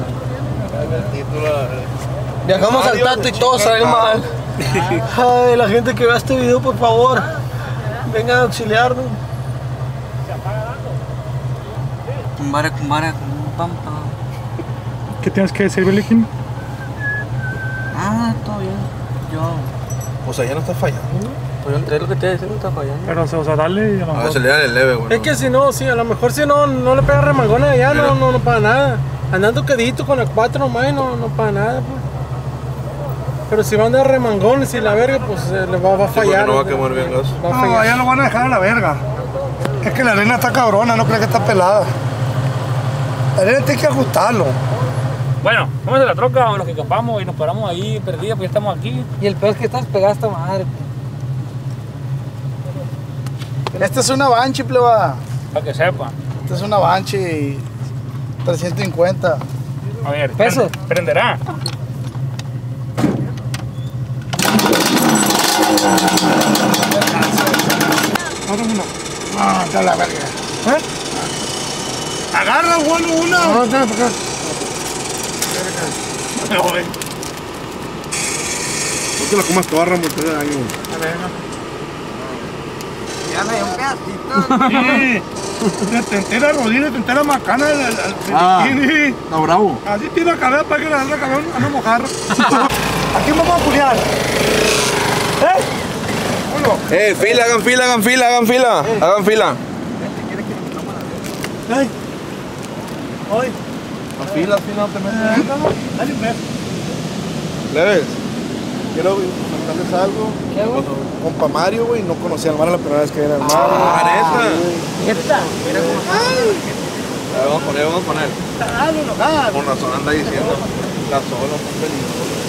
Viajamos al Tato y todo sale mal. Ay, la gente que vea este video, por favor, vengan a auxiliarnos. ¿Qué tienes que decir, Beliquín? Ah, todo bien. Yo. O sea, ya no está fallando, güey. Pues es lo que te decía, no está fallando. Pero, o sea, dale y a lo A ver, mejor... se le da el leve, güey. Es que si no, sí, a lo mejor si no le pega remangón allá, no paga nada. Andando quedito con el 4 nomás y no paga nada, pues. Pero si van de remangones y la verga, pues le va a fallar. No va a quemar bien gas. Va a No, fallar. allá lo van a dejar a la verga. Es que la arena está cabrona, no creo que está pelada. La arena tiene que ajustarlo. Bueno, vamos de la troca, los que escapamos y nos paramos ahí perdidos, pues ya estamos aquí. Y el peor es que estás pegada a esta madre. Esta es una Banshee, pleba. Para que sepa. Esta es una Banshee 350. A ver, ¿Peso? Prenderá. Ah, está la verga. Agarra, bueno, una. No, no, no. No te la comas toda, Ramón, te da daño. Ya me dio un pedacito. Sí. Te entera rodilla, te entera macana. Sí. No, bravo. Así tiene la cabeza para que la cabeza a no mojar. Aquí vamos a puliar. Fila, hagan fila, hagan fila, hagan fila. Hagan fila. Hoy. Fila, no te metes. Dale, pues. ¿Leves? quiero comentarles algo. ¿Qué, güey? Compa Mario, güey, no conocía al mar la primera vez que era el mar. ¿Neta? Mira cómo está. Vamos a poner. Con razón anda diciendo. La sola, muy feliz.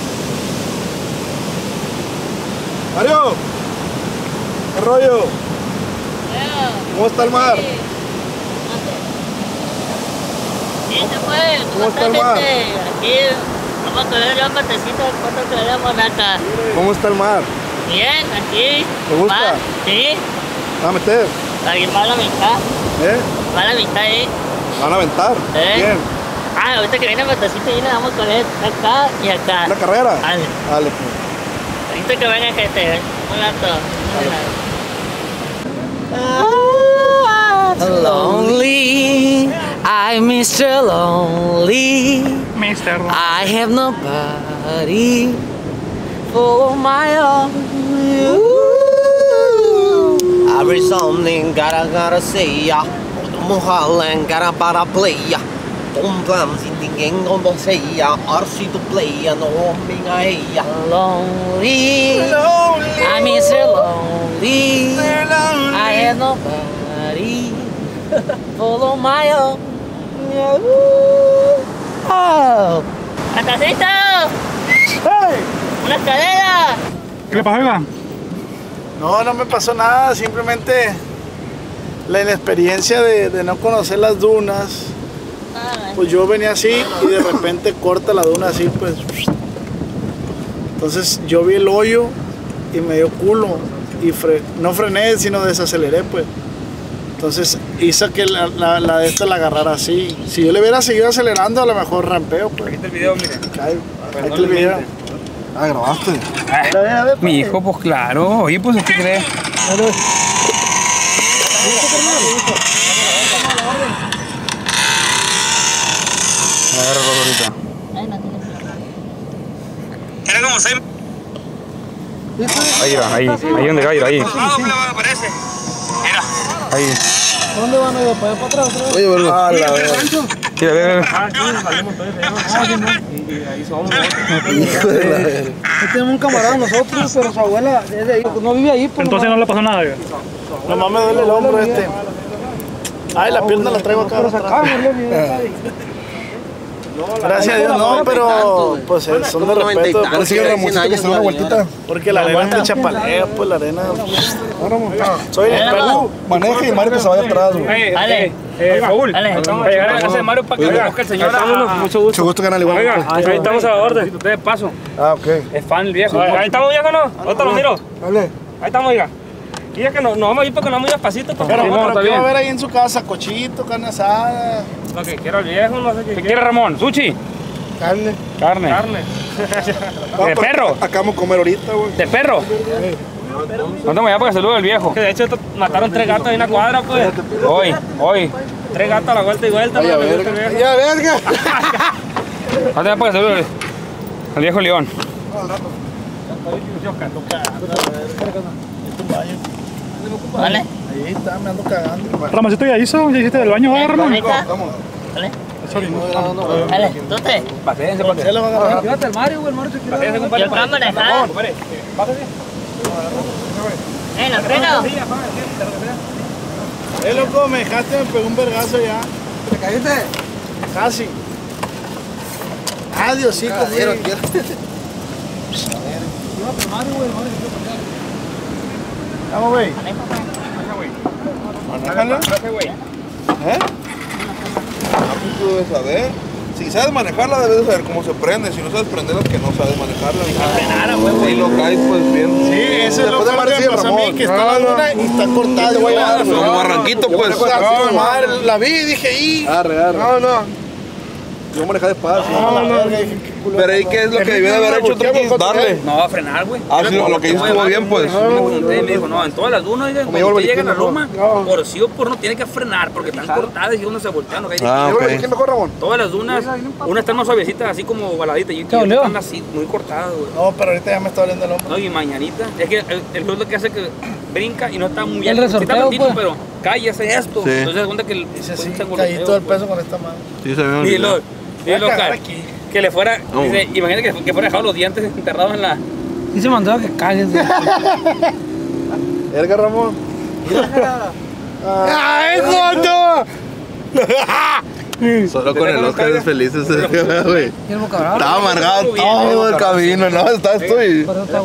Mario, ¿qué rollo? ¿Cómo está el mar? ¿Cómo está el mar? Aquí vamos a comer un matecito, ¿cuánto queremos acá? ¿Cómo está el mar? Bien, aquí. ¿Te gusta? Va, sí, ¿Va a meter? aquí va la mitad. Va la mitad ahí. ¿Van a aventar? Bien. Ahorita que viene el matecito y le vamos a comer acá y acá. ¿Una carrera? Dale. Dale, pues. Ahorita que venga gente, un rato. Lonely, I'm Mr. Lonely. Mr. Lonely. I have nobody for my own. Every something gotta say ya. Mohalan gotta para play ya. Don't plan sitting on the say ya. RC to play ya. No homing I ya. Lonely, I'm Mr. Lonely. I have nobody. Follow my own. Oh. ¡Matacito! ¡Hey! ¡Una escalera! ¿Qué le pasó, Iván? No, no me pasó nada, simplemente la inexperiencia de no conocer las dunas. Pues yo venía así y de repente corta la duna así, pues. Entonces yo vi el hoyo y me dio culo y no frené, sino desaceleré, pues. Entonces hice que la de esta la agarrara así. Si yo le hubiera seguido acelerando, a lo mejor rampeo, pues. Aquí está el video, mire. Ahí está el video. Ah, grabaste. Mi hijo, pues claro. Oye, pues, ¿usted cree? Agarra ahorita. Era como 6. Ahí va, ahí donde va, ahí. aparece. Mira. Ahí. ¿Dónde van a ir? ¿Para allá para atrás? Oye, verdad. Mira, ve. Hijo de la verga. Tenemos un camarada nosotros, pero su abuela es de ahí. No vive ahí. Pues, Entonces no le pasó nada, güey. Nomás me duele el hombro este. Ay, la pierna la traigo acá. Gracias a Dios, no, pero pues son de respeto. Ahora sí, Ramoncito, que se da una vueltita. Porque la arena es de chapalea, pues la arena. Soy experto. Maneja y Mario que se vaya atrás, güey. Dale. Paul, Dale. para llegar a la casa de Mario para que conozca el señor. Mucho Mucho gusto, canal, igual. Oiga, ahí estamos a la orden. De paso. Ah, ok. Es fan el viejo. Ahí estamos, viejo, ¿no? Ahorita lo miro. Dale. Ahí estamos, oiga. Y es que nos vamos a ir porque nos vamos a ir despacito. Pero no, está ¿qué va a bien. haber ahí en su casa? Cochito, carne asada. Lo que quiera el viejo, no sé ¿Qué quiere Ramón? ¿Sushi? Carne. Carne. ¿De perro? Acá vamos a comer ahorita, güey. ¿De perro? No tengo ya para que salude el viejo. Que de hecho mataron 3 gatos en una cuadra, pues. Hoy. 3 gatos a la vuelta y vuelta. Ya, ¿no? verga. Ya, verga. No tengo para que salude al viejo León. Dale. Ahí está, me ando cagando. Ramoncito, ¿ya hizo? ¿Ya hiciste del baño, va, Ramón? Dale. Dale, tú te. Pásense, porque. Se lo va a agarrar. Llévate al Mario, güey. El Mario se quiere. Pásense, compadre. Yo puedo manejar. ¿Lo freno? Loco, me dejaste, me pegó un vergazo ya. ¿Te caíste? Casi. Adiosito, Quiero. güey. Vamos, güey. Manéjala. Tú debes saber. Si sabes manejarla, debes de saber cómo se prende. Si no sabes prenderla, es que no sabes manejarla. Si lo caes, pues bien. Sí, ese es lo que me pasó a mí, que está la luna y está cortada. Como barranquito, pues. No, madre, la vi y dije, ¡y! No. Yo manejé despacio. Pero ahí, ¿qué es lo que debió de haber hecho? Darle. No va a frenar, güey. Ah, sí, lo que hizo estuvo bien, pues. Yo le pregunté y me dijo, no, en todas las dunas, oiga, cuando usted llega a la loma, por sí o por no tiene que frenar, porque están cortadas y uno se voltea, no cae. Ah, ok. ¿Quién mejor, Ramón? Todas las dunas, una están más suavecitas, así como baladitas, y otras están así, muy cortadas, güey. No, pero ahorita ya me está doliendo el hombro. No, y mañanita, es que el lo que hace que brinca y no está muy bien. El resorteo, sí está tantito, pues. pero cae y hace esto. Sí. Entonces se cuenta que el Dice así, se caí todo el peso con esta mano. Sí, se ve Y lo Voy a cagar Oscar, aquí. que le fuera, No. dice, imagínate que fuera dejado los dientes enterrados en Y se mandó a que cagues. Verga, Ramón. ¡Ay, joto! Solo con el Oscar es feliz ese día, güey. Estaba amargado todo el camino, no, estoy.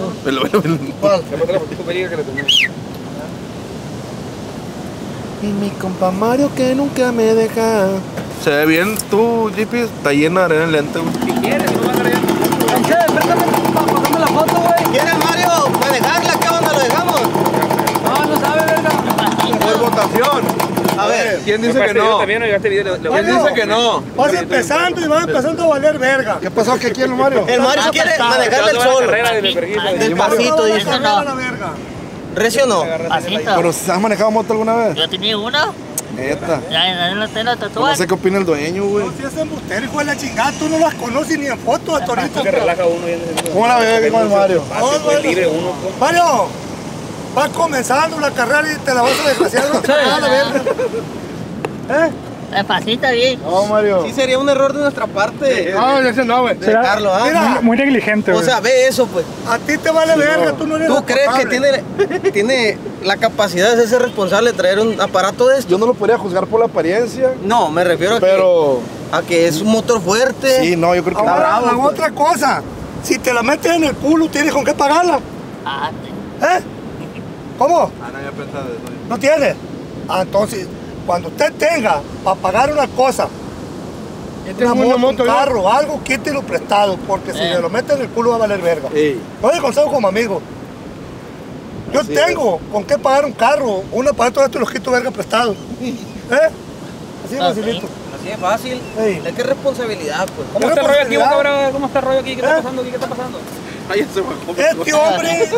Y mi compa Mario que nunca me deja. Se ve bien tú, JP, está llena de arena el lente, güey. Si quieres, si no vas a reír. Págame la foto, güey. ¿Quieres, Mario? ¿Puedes dejarla? ¿Qué onda lo dejamos? No sabe, verga. Por votación. A ver, ¿quién dice que no? También no llegaste video. ¿Quién dice que no? Vas empezando y vas empezando a valer verga. ¿Qué pasó? ¿Qué quiere Mario? El Mario quiere manejarle el sol. Despacito, dice. ¿Recio no? Pasito. ¿Pero se has manejado moto alguna vez? Yo tenía una. Neta. Ya no tengo No tatuaje. sé qué opina el dueño, güey. No, si es embustero, hijo de la chingada, tú no las conoces ni en fotos hasta ahorita. Se relaja uno. ¿Cómo la ves con el Mario? Libre uno. Mario, vas comenzando la carrera y te la vas a desgraciar, no te vas a la verga. Despacito, bien. No, Mario. Sí sería un error de nuestra parte. No, ese no, güey. Dejarlo, ¿ah? Mira, Muy negligente, O güey. sea, ve eso, pues. a ti te vale verga, tú no eres ¿Tú crees que tiene la capacidad de ser responsable de traer un aparato de esto? Yo no lo podría juzgar por la apariencia, No, me refiero pero... a que es un motor fuerte. Sí, no, yo creo que... Ahora, la otra cosa, si te la metes en el culo, ¿tienes con qué pagarla? Ah, ¿Eh? ¿Cómo? Ah, no había pensado eso. ¿No tienes? Ah, entonces, cuando usted tenga para pagar una cosa, una moto, un carro, algo, quítelo prestado, porque si le lo mete en el culo va a valer verga. Sí. No le consejo como amigo. Yo Así tengo con qué pagar un carro, un aparato de estos los quito verga prestado. Así de facilito. Así de fácil. Ey. Es que responsabilidad, pues. ¿Cómo está el rollo aquí, cabrón? ¿Cómo está el rollo aquí? ¿Qué está pasando aquí? ¿Qué está pasando? Ay, se bajó. Este hombre,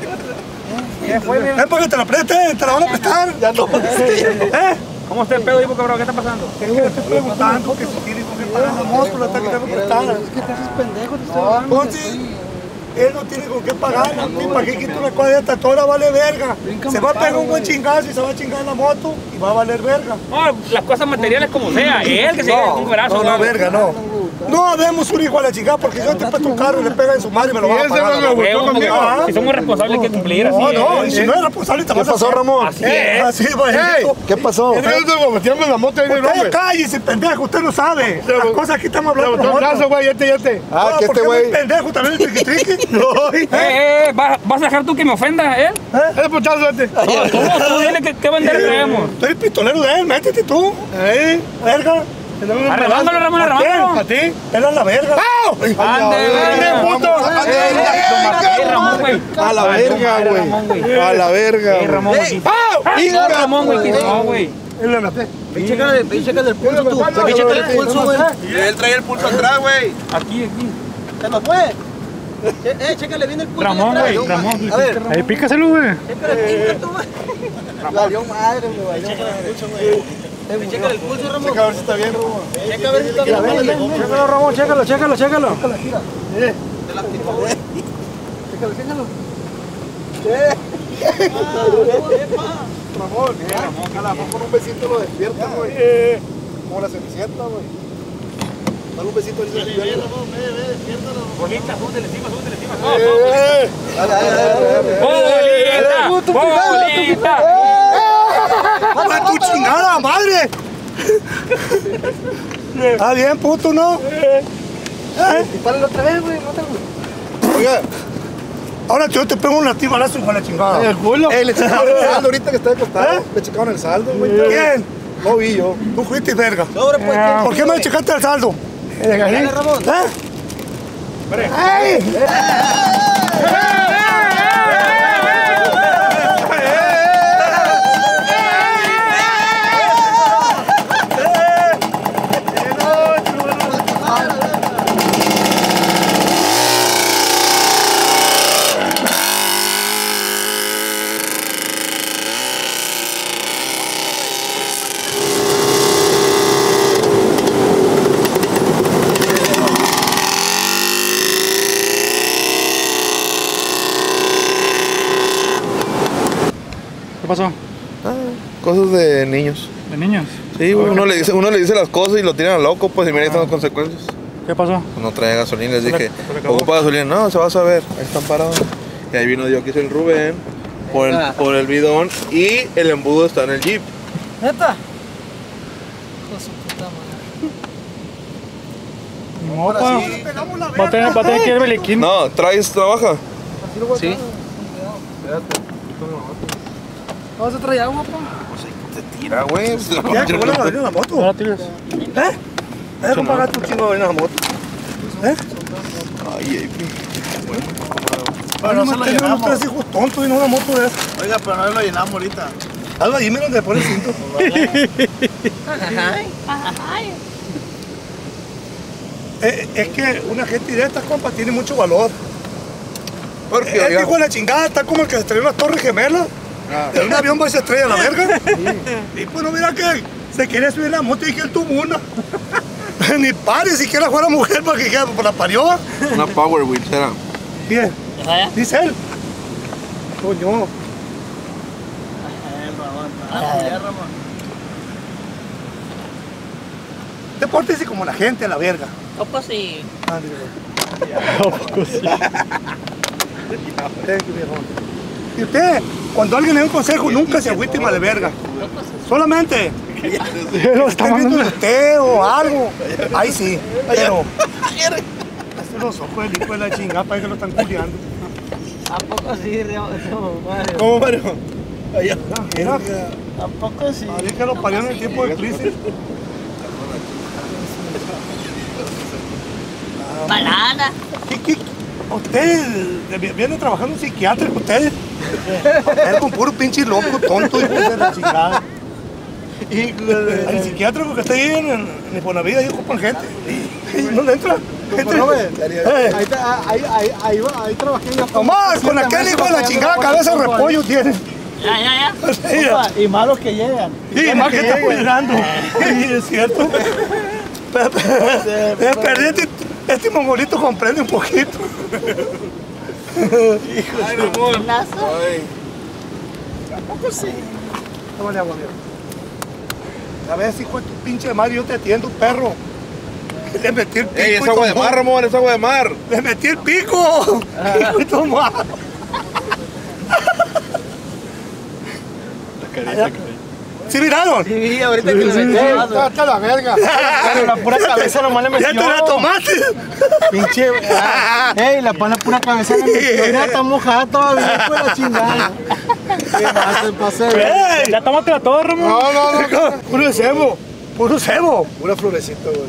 es porque te la preste, te la van a prestar. Ya no. ¿Cómo está el pedo, hijo, cabrón? ¿Qué está pasando? Es que le estoy preguntando que si tiene con qué pagar la moto, la está quitando prestada. Es que te haces pendejo, te estoy hablando. Entonces, él no tiene con qué pagar, ¿para qué quita una cosa de esta? Toda vale verga. Se va a pegar un buen chingazo y se va a chingar en la moto y va a valer verga. No, las cosas materiales como sea. Él que se lleve un brazo. No, verga, no. No habemos un hijo a la chingada porque si yo te presto un carro y le pega en su madre y me lo va a pagar. Si somos responsables hay que cumplir así. No, y si no es responsable te vas a pasó, Ramón? Así es. Así, bajito. ¿Qué pasó? Metíamos la moto ahí de nombre. Cállese, pendejo, usted no sabe. Las cosas que estamos hablando. güey, este. Ah, que este güey... pendejo también el triqui-triqui. ¿Vas a dejar tú que me ofenda él? El puchazo este. Tú dile qué bandera traemos. Tú eres pistolero de él, métete tú. Verga. Arremándalo, Ramón, arremándalo. ¿A ti? Él es la verga. ¡Ande, puto! Ramón, güey. A la verga, güey. A la verga. Ramón, güey. Ramón, güey. No, güey. Chécale el pulso tú. Chécale el pulso, güey. Él trae el pulso atrás, güey. Aquí. Se nos fue. Chécale bien el pulso. Ramón, atrás. güey. Ramón. A ver. Ahí pícaselo, güey. Chécale tú, güey. Valió madre, me valió madre. Chécale el pulso, Ramón. Checa a ver si está bien, Ramón. Checa a ver si está bien. Chécalo, Ramón, chécalo. Chécalo. Ramón, cada con un besito lo despierta, güey. Como la cenicienta, güey. Dale un besito ahorita. Bonita, súbele encima. Bolita. ¡A tu chingada madre! Está bien, puto, ¿no? Dispáralo otra vez, güey, mátalo. Oiga, ahora yo te pego un latibalazo con la chingada. El culo. Le checaron el saldo ahorita que está acostado. Le checaron el saldo, güey. ¿Quién? No vi yo. Tú fuiste verga. Sobre, pues. ¿Por qué me checaste el saldo? Dale, Ramón. ¡Ay! ¿Qué pasó? Cosas de niños. ¿De niños? Sí, güey, uno le dice las cosas y lo tiran a loco, pues, y mira, ahí están las consecuencias. ¿Qué pasó? No trae gasolina, les dije, ocupa gasolina. No, se va a saber, ahí están parados. Y ahí vino Dios que hizo el Rubén por el bidón y el embudo está en el Jeep. ¿Neta? No, pa. Va a tener que ir Beliquín. No, ¿traes trabaja? Sí. ¿Vas a traer agua, pa? Te tira, güey. ¿Ya? ¿Cómo le va a venir la moto? No la tires. ¿Cómo pagaste un chingo de venir la moto? Ay, Pero no se lo llenamos. Unos 3 hijos tontos y no una moto de esa. Oiga, pero no lo llenamos ahorita. Algo ahí, mira donde pone el cinto. Es que una gente de estas, compa, tiene mucho valor. Porque, El hijo de la chingada está como el que se estrelló en las Torres Gemelas. En un avión va y se estrella a la verga. Y pues no mira que se quiere subir la moto y que él tuvo una. Ni pare, siquiera fuera mujer para que la parió. una Power Wheel será. Bien. Dice él. Coño. Te portes así como la gente a la verga. No, pues sí. Y usted, cuando alguien le da un consejo, nunca se agüite y de verga. Solamente lo está viendo de usted o algo. Ahí sí, pero hasta los ojos del hijo de la chingada para que lo están culiando. ¿A poco sí, Mario? ¿Cómo, Mario? Mira, ¿A poco sí? ahí que lo parió en el tiempo de crisis. Banana. Usted viene trabajando en psiquiátrico, usted. Él con puro pinche loco, tonto, hijo de la chingada. Y el psiquiátrico que está ahí en Infonavit, ahí ocupan gente. Y no le entra. Ahí trabajé yo. Nomás, con aquel hijo de la chingada cabeza de repollo tiene. Ya. Y malos que llegan. Y más que está cuidando. Sí, es cierto. Perdí este mongolito comprende un poquito. Ay, mi amor. Ay. Tampoco sí. Tómale agua, mira. A ver, hijo de tu pinche Mario, yo te atiendo, perro. Le metí el pico. Ey, es agua de mar, Ramón, es agua de mar. Le metí el pico. Hijo de tu madre. ¿Sí miraron? Sí, ahorita que le metí. Hasta la verga. Pero la pura cabeza nomás le metió. Ya te la tomaste. Pinche. Ey, la pone pura cabeza le metió. Mira, está mojada todavía, pues la chingada. ¿Qué más se pase? Ya tómatela todo, Ramón. No. Puro cebo. Puro cebo. Una florecita, güey.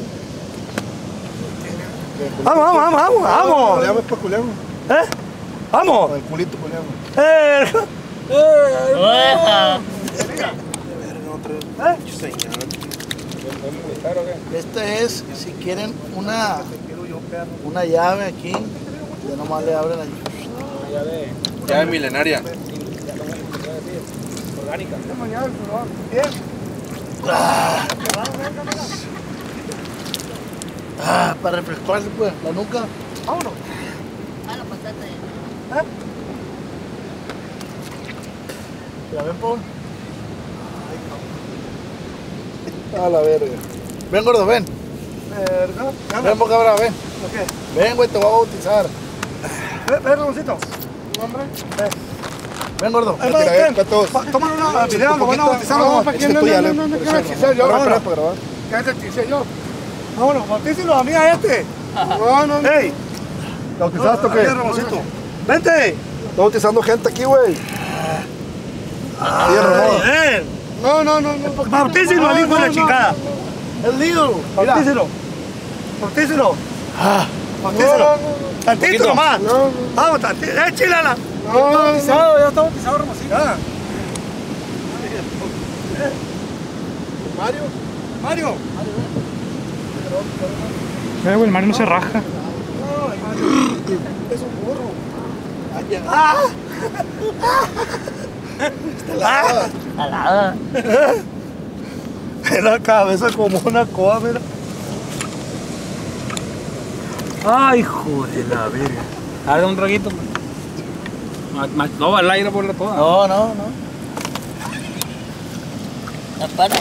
Vamos. Culeamos para culeamos. Vamos. Con el culito culeamos. Este es, si quieren una llave aquí, ya nomás le abren allí. Llave milenaria. Orgánica. Para refrescarse pues, la nuca. Vámonos. ¿Ya ven, Paul? A la verga. Ven, gordo, ven. Ven, boca brava, ven. Ven, güey, te voy a bautizar. Ven, Ramoncito. Ven, gordo. Toma una video, lo van a bautizar. Yo. Vámonos, bautícelo a mí a este. No. Ey. ¿Bautizaste o qué? Ramoncito. Vente. Estoy bautizando gente aquí, güey. No. Bautícelo al hijo de la chingada. El lío. Bautícelo. Bautícelo. Tantito nomás. Vamos, tantito. Chilala. Ya está bautizado, Ramoncito. Mario. Güey, el Mario no se raja. Es un burro. Alada. La cabeza como una coa, mira. Ay, hijo de la verga. A ver, un traguito. No va al aire por la toda. No. La para.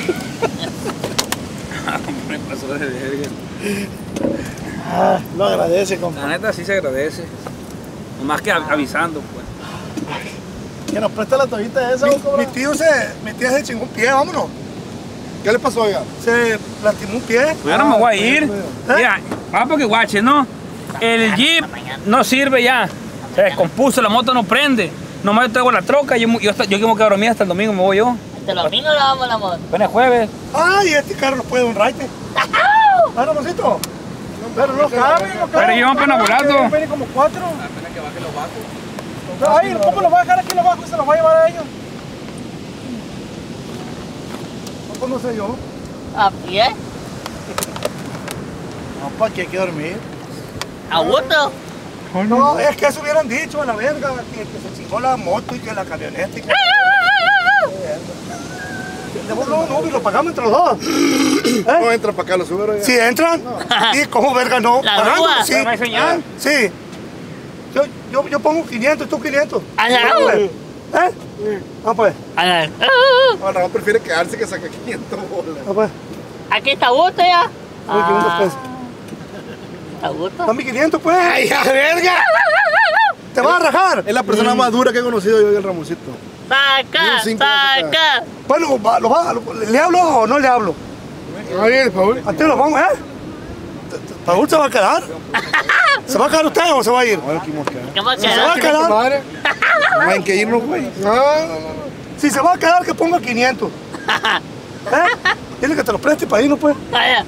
Me pasó de verga. Lo agradece, compa. La neta sí se agradece. Más que avisando, pues. Que nos presta la toallita esa, Mi tía se chingó un pie, vámonos. ¿Qué le pasó, oiga? Se lastimó un pie. Pues yo no me voy a ir. Mira, vamos porque guache, ¿no? El Jeep no sirve ya. Se descompuso, la moto no prende. Nomás yo traigo la troca, yo tengo que dormir hasta el domingo, me voy yo. Hasta el domingo la vamos a la moto. Ven el jueves. Ay, este carro no puede un raite. Ah, Ramoncito. Pero no cabe, no cabe. Pero yo vamos para Nabolato. Vienen como 4. Apenas que baje los bajos. Ay, ¿cómo los va a dejar aquí abajo y se los va a llevar a ellos? No sé yo. ¿A pie? No, para que hay que dormir. ¿A gusto? No, es que eso hubieran dicho a la verga, que se chingó la moto y que la camioneta y que... No, y lo pagamos entre los dos. No entran para acá los Uber, oiga. Si entran, y como verga no. La Pagando, grúa. sí. ¿No hay señal? Sí. Yo pongo 500 y tú 500. A la grúa. Ah, pues. A la Ahora Ramón prefiere quedarse que saque 500 bolas. Ah, pues. Aquí está a gusto ya. 500 pesos. ¿A gusto? Dame 500, pues. ¡Ay, a verga! ¿Te vas a rajar? Es la persona más dura que he conocido yo, el Ramoncito. Saca, saca. Bueno, ¿le hablo o no le hablo? Ay, Paul. ¿A ti lo vamos, ¿Paul se va a quedar? ¿Se va a quedar usted o se va a ir? ¿Qué va a ¿Se va a quedar? quedar? No hay que irnos, güey. Si se va a quedar, que ponga 500. Tiene que te lo preste para irnos, pues. Vaya.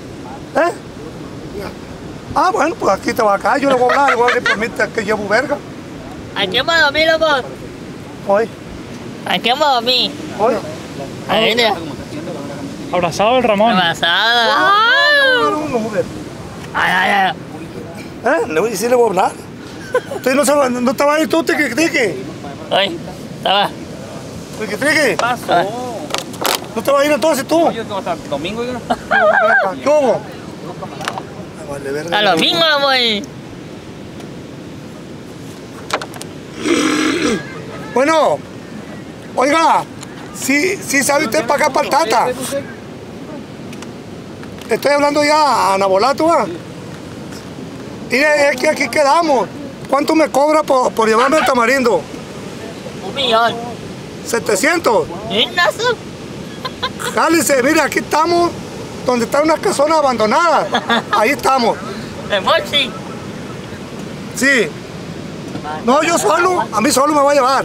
Ah, bueno, pues aquí te va a caer. Yo le voy a hablar, le voy a abrir permite que llevo verga. ¿A quién va a dormir, loco? Hoy, ¿A quién va a dormir? hoy. Ahí, mira. Abrazado el Ramón. Abrazada. Un Uber. Ay. Le voy a decir, le voy a hablar. Usted no te va a ir tú, tiqui. Oye, estaba. Tiqui. Pasó. ¿No te vas a ir entonces tú? Yo tengo hasta el domingo, oiga. ¿Cómo? Vale, verga. A domingo vamos a ir. Bueno, oiga, sí sabe usted para acá, para el Tata. Estoy hablando ya a Nabolato, ¿va? Mire, es que aquí quedamos. ¿Cuánto me cobra por llevarme al Tamarindo? 1.000.000. 700. Ignacio. Cálice, mire, aquí estamos donde está una casona abandonada. Ahí estamos. De Mochi. Sí. No, yo solo, a mí solo me va a llevar.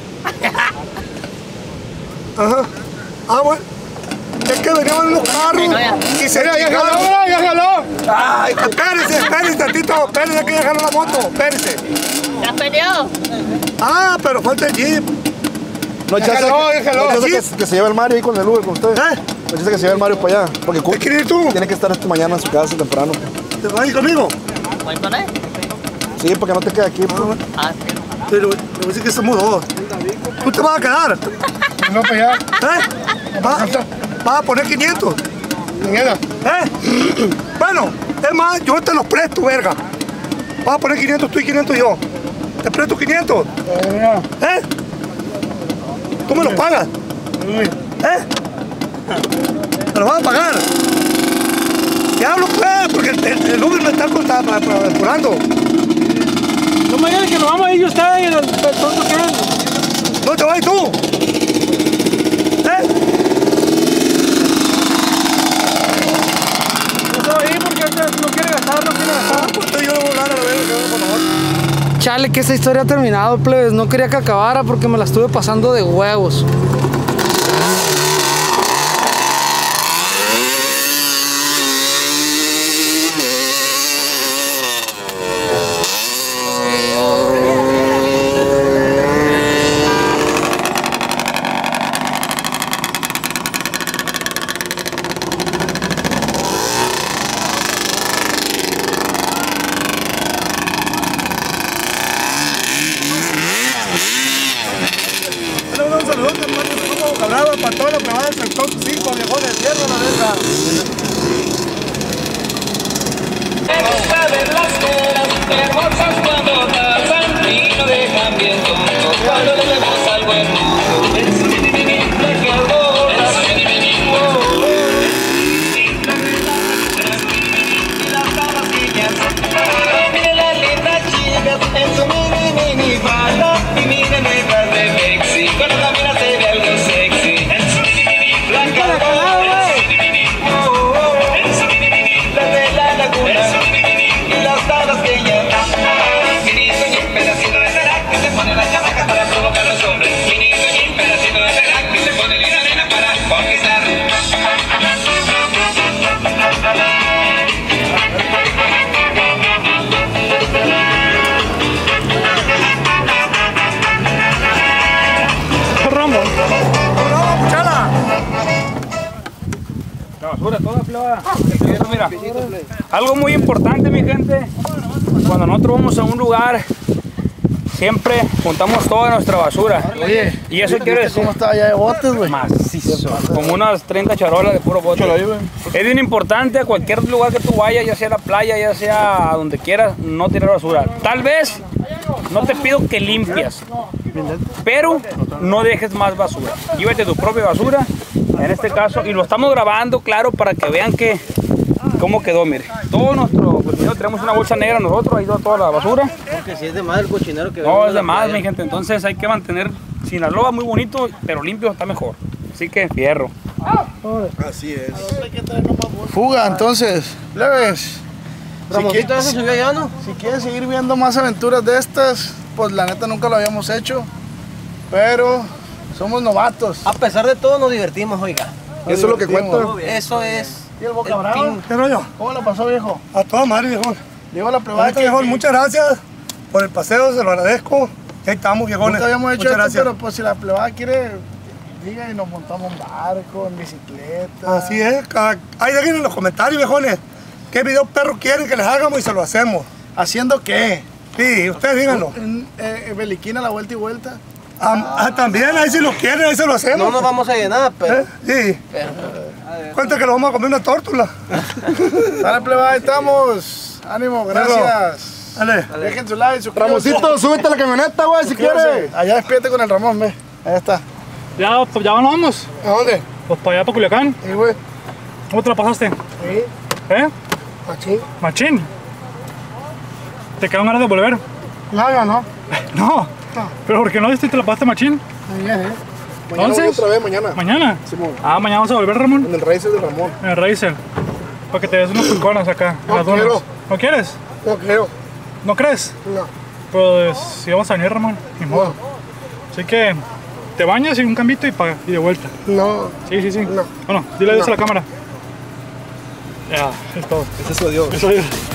Ajá. Ah, bueno. Es que venían unos carros y se chingaron. ¡Ya jaló! Ay, espérese tantito, espérese que ya jaló la moto, espérese. ¿Te has peleado? Ah, pero falta el Jeep. No echaste que se lleve el Mario ahí con el Uber con usted. No echaste que se lleve el Mario para allá. Porque ¿Qué quieres ir tú? tiene que estar esta mañana en su casa temprano. ¿Te vas a ir conmigo? ¿Voy con él? Sí, para que no te quede aquí. Ah, sí. Pero le voy a decir que somos dos. ¿Tú te vas a quedar? No, para allá. ¿Vas a poner 500? Bueno, es más, yo te los presto, verga. Vas a poner 500 tú y 500 yo. ¿Te presto 500? ¿Tú me los pagas? ¿Me los vas a pagar? Diablo, pues, porque el Uber me está apurando. No me digan que nos vamos a ir usted y el tonto que es. ¿No te vas tú? No se va a ir porque no quiere gastar, Yo le voy a hablar a la verga, por favor. Chale, que esa historia ha terminado, plebes. No quería que acabara porque me la estuve pasando de huevos. Un saludo como cabrado para todos los que van al sector 5, viejones de tierra, la verga. Saben las peras, hermosas cuando pasan y no dejan bien tontos cuando le vemos algo hermoso. Es un divinito que aborda, y las damas niñas. Mire la linda chica en su mini basura toda plebada. Mira, algo muy importante, mi gente, cuando nosotros vamos a un lugar, siempre juntamos toda nuestra basura. Oye, y eso quiere decir cómo está allá de botes, güey. Macizo, como unas 30 charolas de puro bote. Es bien importante a cualquier lugar que tú vayas, ya sea a la playa, ya sea a donde quieras, no tirar basura. Tal vez no te pido que limpias, pero no dejes más basura. Llévate tu propia basura, en este caso, y lo estamos grabando, claro, para que vean que cómo quedó, mire. Todo nuestro cochinero, tenemos una bolsa negra nosotros, ahí toda la basura. Porque si es de más el cochinero que no, es de más, mi gente. Entonces hay que mantener Sinaloa muy bonito, pero limpio está mejor. Así que fierro. Así es. Fuga, entonces, plebes. Ramoncito, ¿se subió allá, no? Si quieren seguir viendo más aventuras de estas, pues la neta nunca lo habíamos hecho. Pero somos novatos. A pesar de todo nos divertimos, oiga. Eso es lo que cuenta. Eso es. ¿Y el Boca Bravo? ¿Qué rollo? ¿Cómo le pasó, viejo? A toda madre, viejón. Digo la plebada que... Viejón, muchas gracias por el paseo, se lo agradezco. Ahí estamos, viejones. Nunca habíamos hecho muchas esto, gracias. pero pues si la plebada quiere, diga y nos montamos en barco, en bicicleta. Así es. Ahí dejen en los comentarios, viejones, qué video perro quieren que les hagamos y se lo hacemos. ¿Haciendo qué? Sí, ustedes díganlo. Beliquina la vuelta y vuelta. También, ahí si lo quieren, ahí se lo hacemos. No nos vamos a llenar, pero... Sí. Cuenta que lo vamos a comer una tórtula. Dale, plebada, ahí estamos. Ánimo, gracias. Dale. Dejen su like, suscríbanse. Ramoncito, súbete a la camioneta, güey, si quieres. Allá despídete con el Ramón, ve. Allá está. Ya nos vamos. ¿A dónde? Pues para allá, para Culiacán. Sí, güey. ¿Cómo te la pasaste? Sí. ¿Eh? Machín. Machín. ¿Te quedaron ganas de volver? No, no. No. ¿Pero por qué no te la pasaste machín? Mañana, Entonces, voy otra vez, mañana. ¿Mañana? Simón. Mañana vamos a volver, Ramón. En el Racer de Ramón. En el Racer. Para que te des unos piconas acá. No en las dunas. quiero. ¿No quieres? No creo. ¿No crees? No. Pues si vamos a venir, Ramón, ni modo. Así que te bañas y un cambito y de vuelta. No. Sí. No. Bueno, dile adiós a la cámara. Ya, es todo. Ese es su adiós. Eso es.